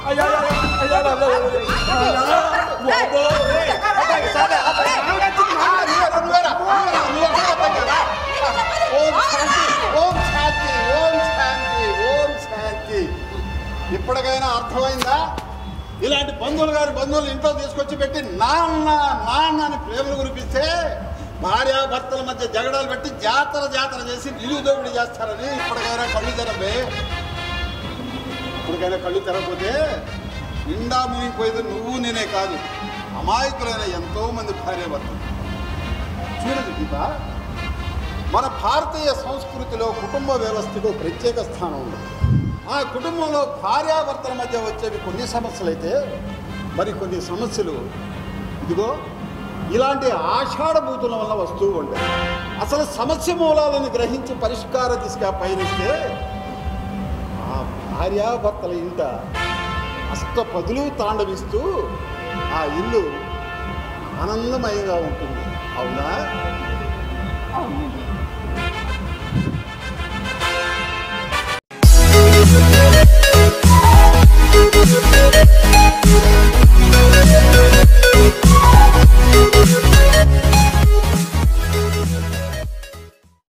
ఇప్పటికైనా అర్థమైందా? ఇలాంటి బంధువులు ఇంట్లో తీసుకొచ్చి పెట్టి నాన్న నాన్న అని ప్రేమలు కురిపిస్తే భార్యాభర్తల మధ్య జగడాలు పెట్టి జాతర చేసి నిలువు దోపిడీ చేస్తారని ఇప్పటికైనా కళ్ళు తెరపే. ఇప్పటికైనా కళ్ళు తెరకపోతే నిండా మునిగిపోయేది నువ్వు నేనే కాదు, అమాయకులైన ఎంతో మంది భార్యాభర్తలు. చూడదు దీప, మన భారతీయ సంస్కృతిలో కుటుంబ వ్యవస్థకు ప్రత్యేక స్థానం ఉంది. ఆ కుటుంబంలో భార్యాభర్తల మధ్య వచ్చేవి కొన్ని సమస్యలు అయితే మరి కొన్ని సమస్యలు ఇదిగో ఇలాంటి ఆషాఢభూతుల వల్ల వస్తూ ఉంటాయి. అసలు సమస్య మూలాలను గ్రహించి పరిష్కార దిశగా పయనిస్తే ఆ భార్యాభర్తల ఇంట అష్టపదులు తాండవిస్తూ ఆ ఇల్లు ఆనందమయంగా ఉంటుంది. అవునా? అవునండి.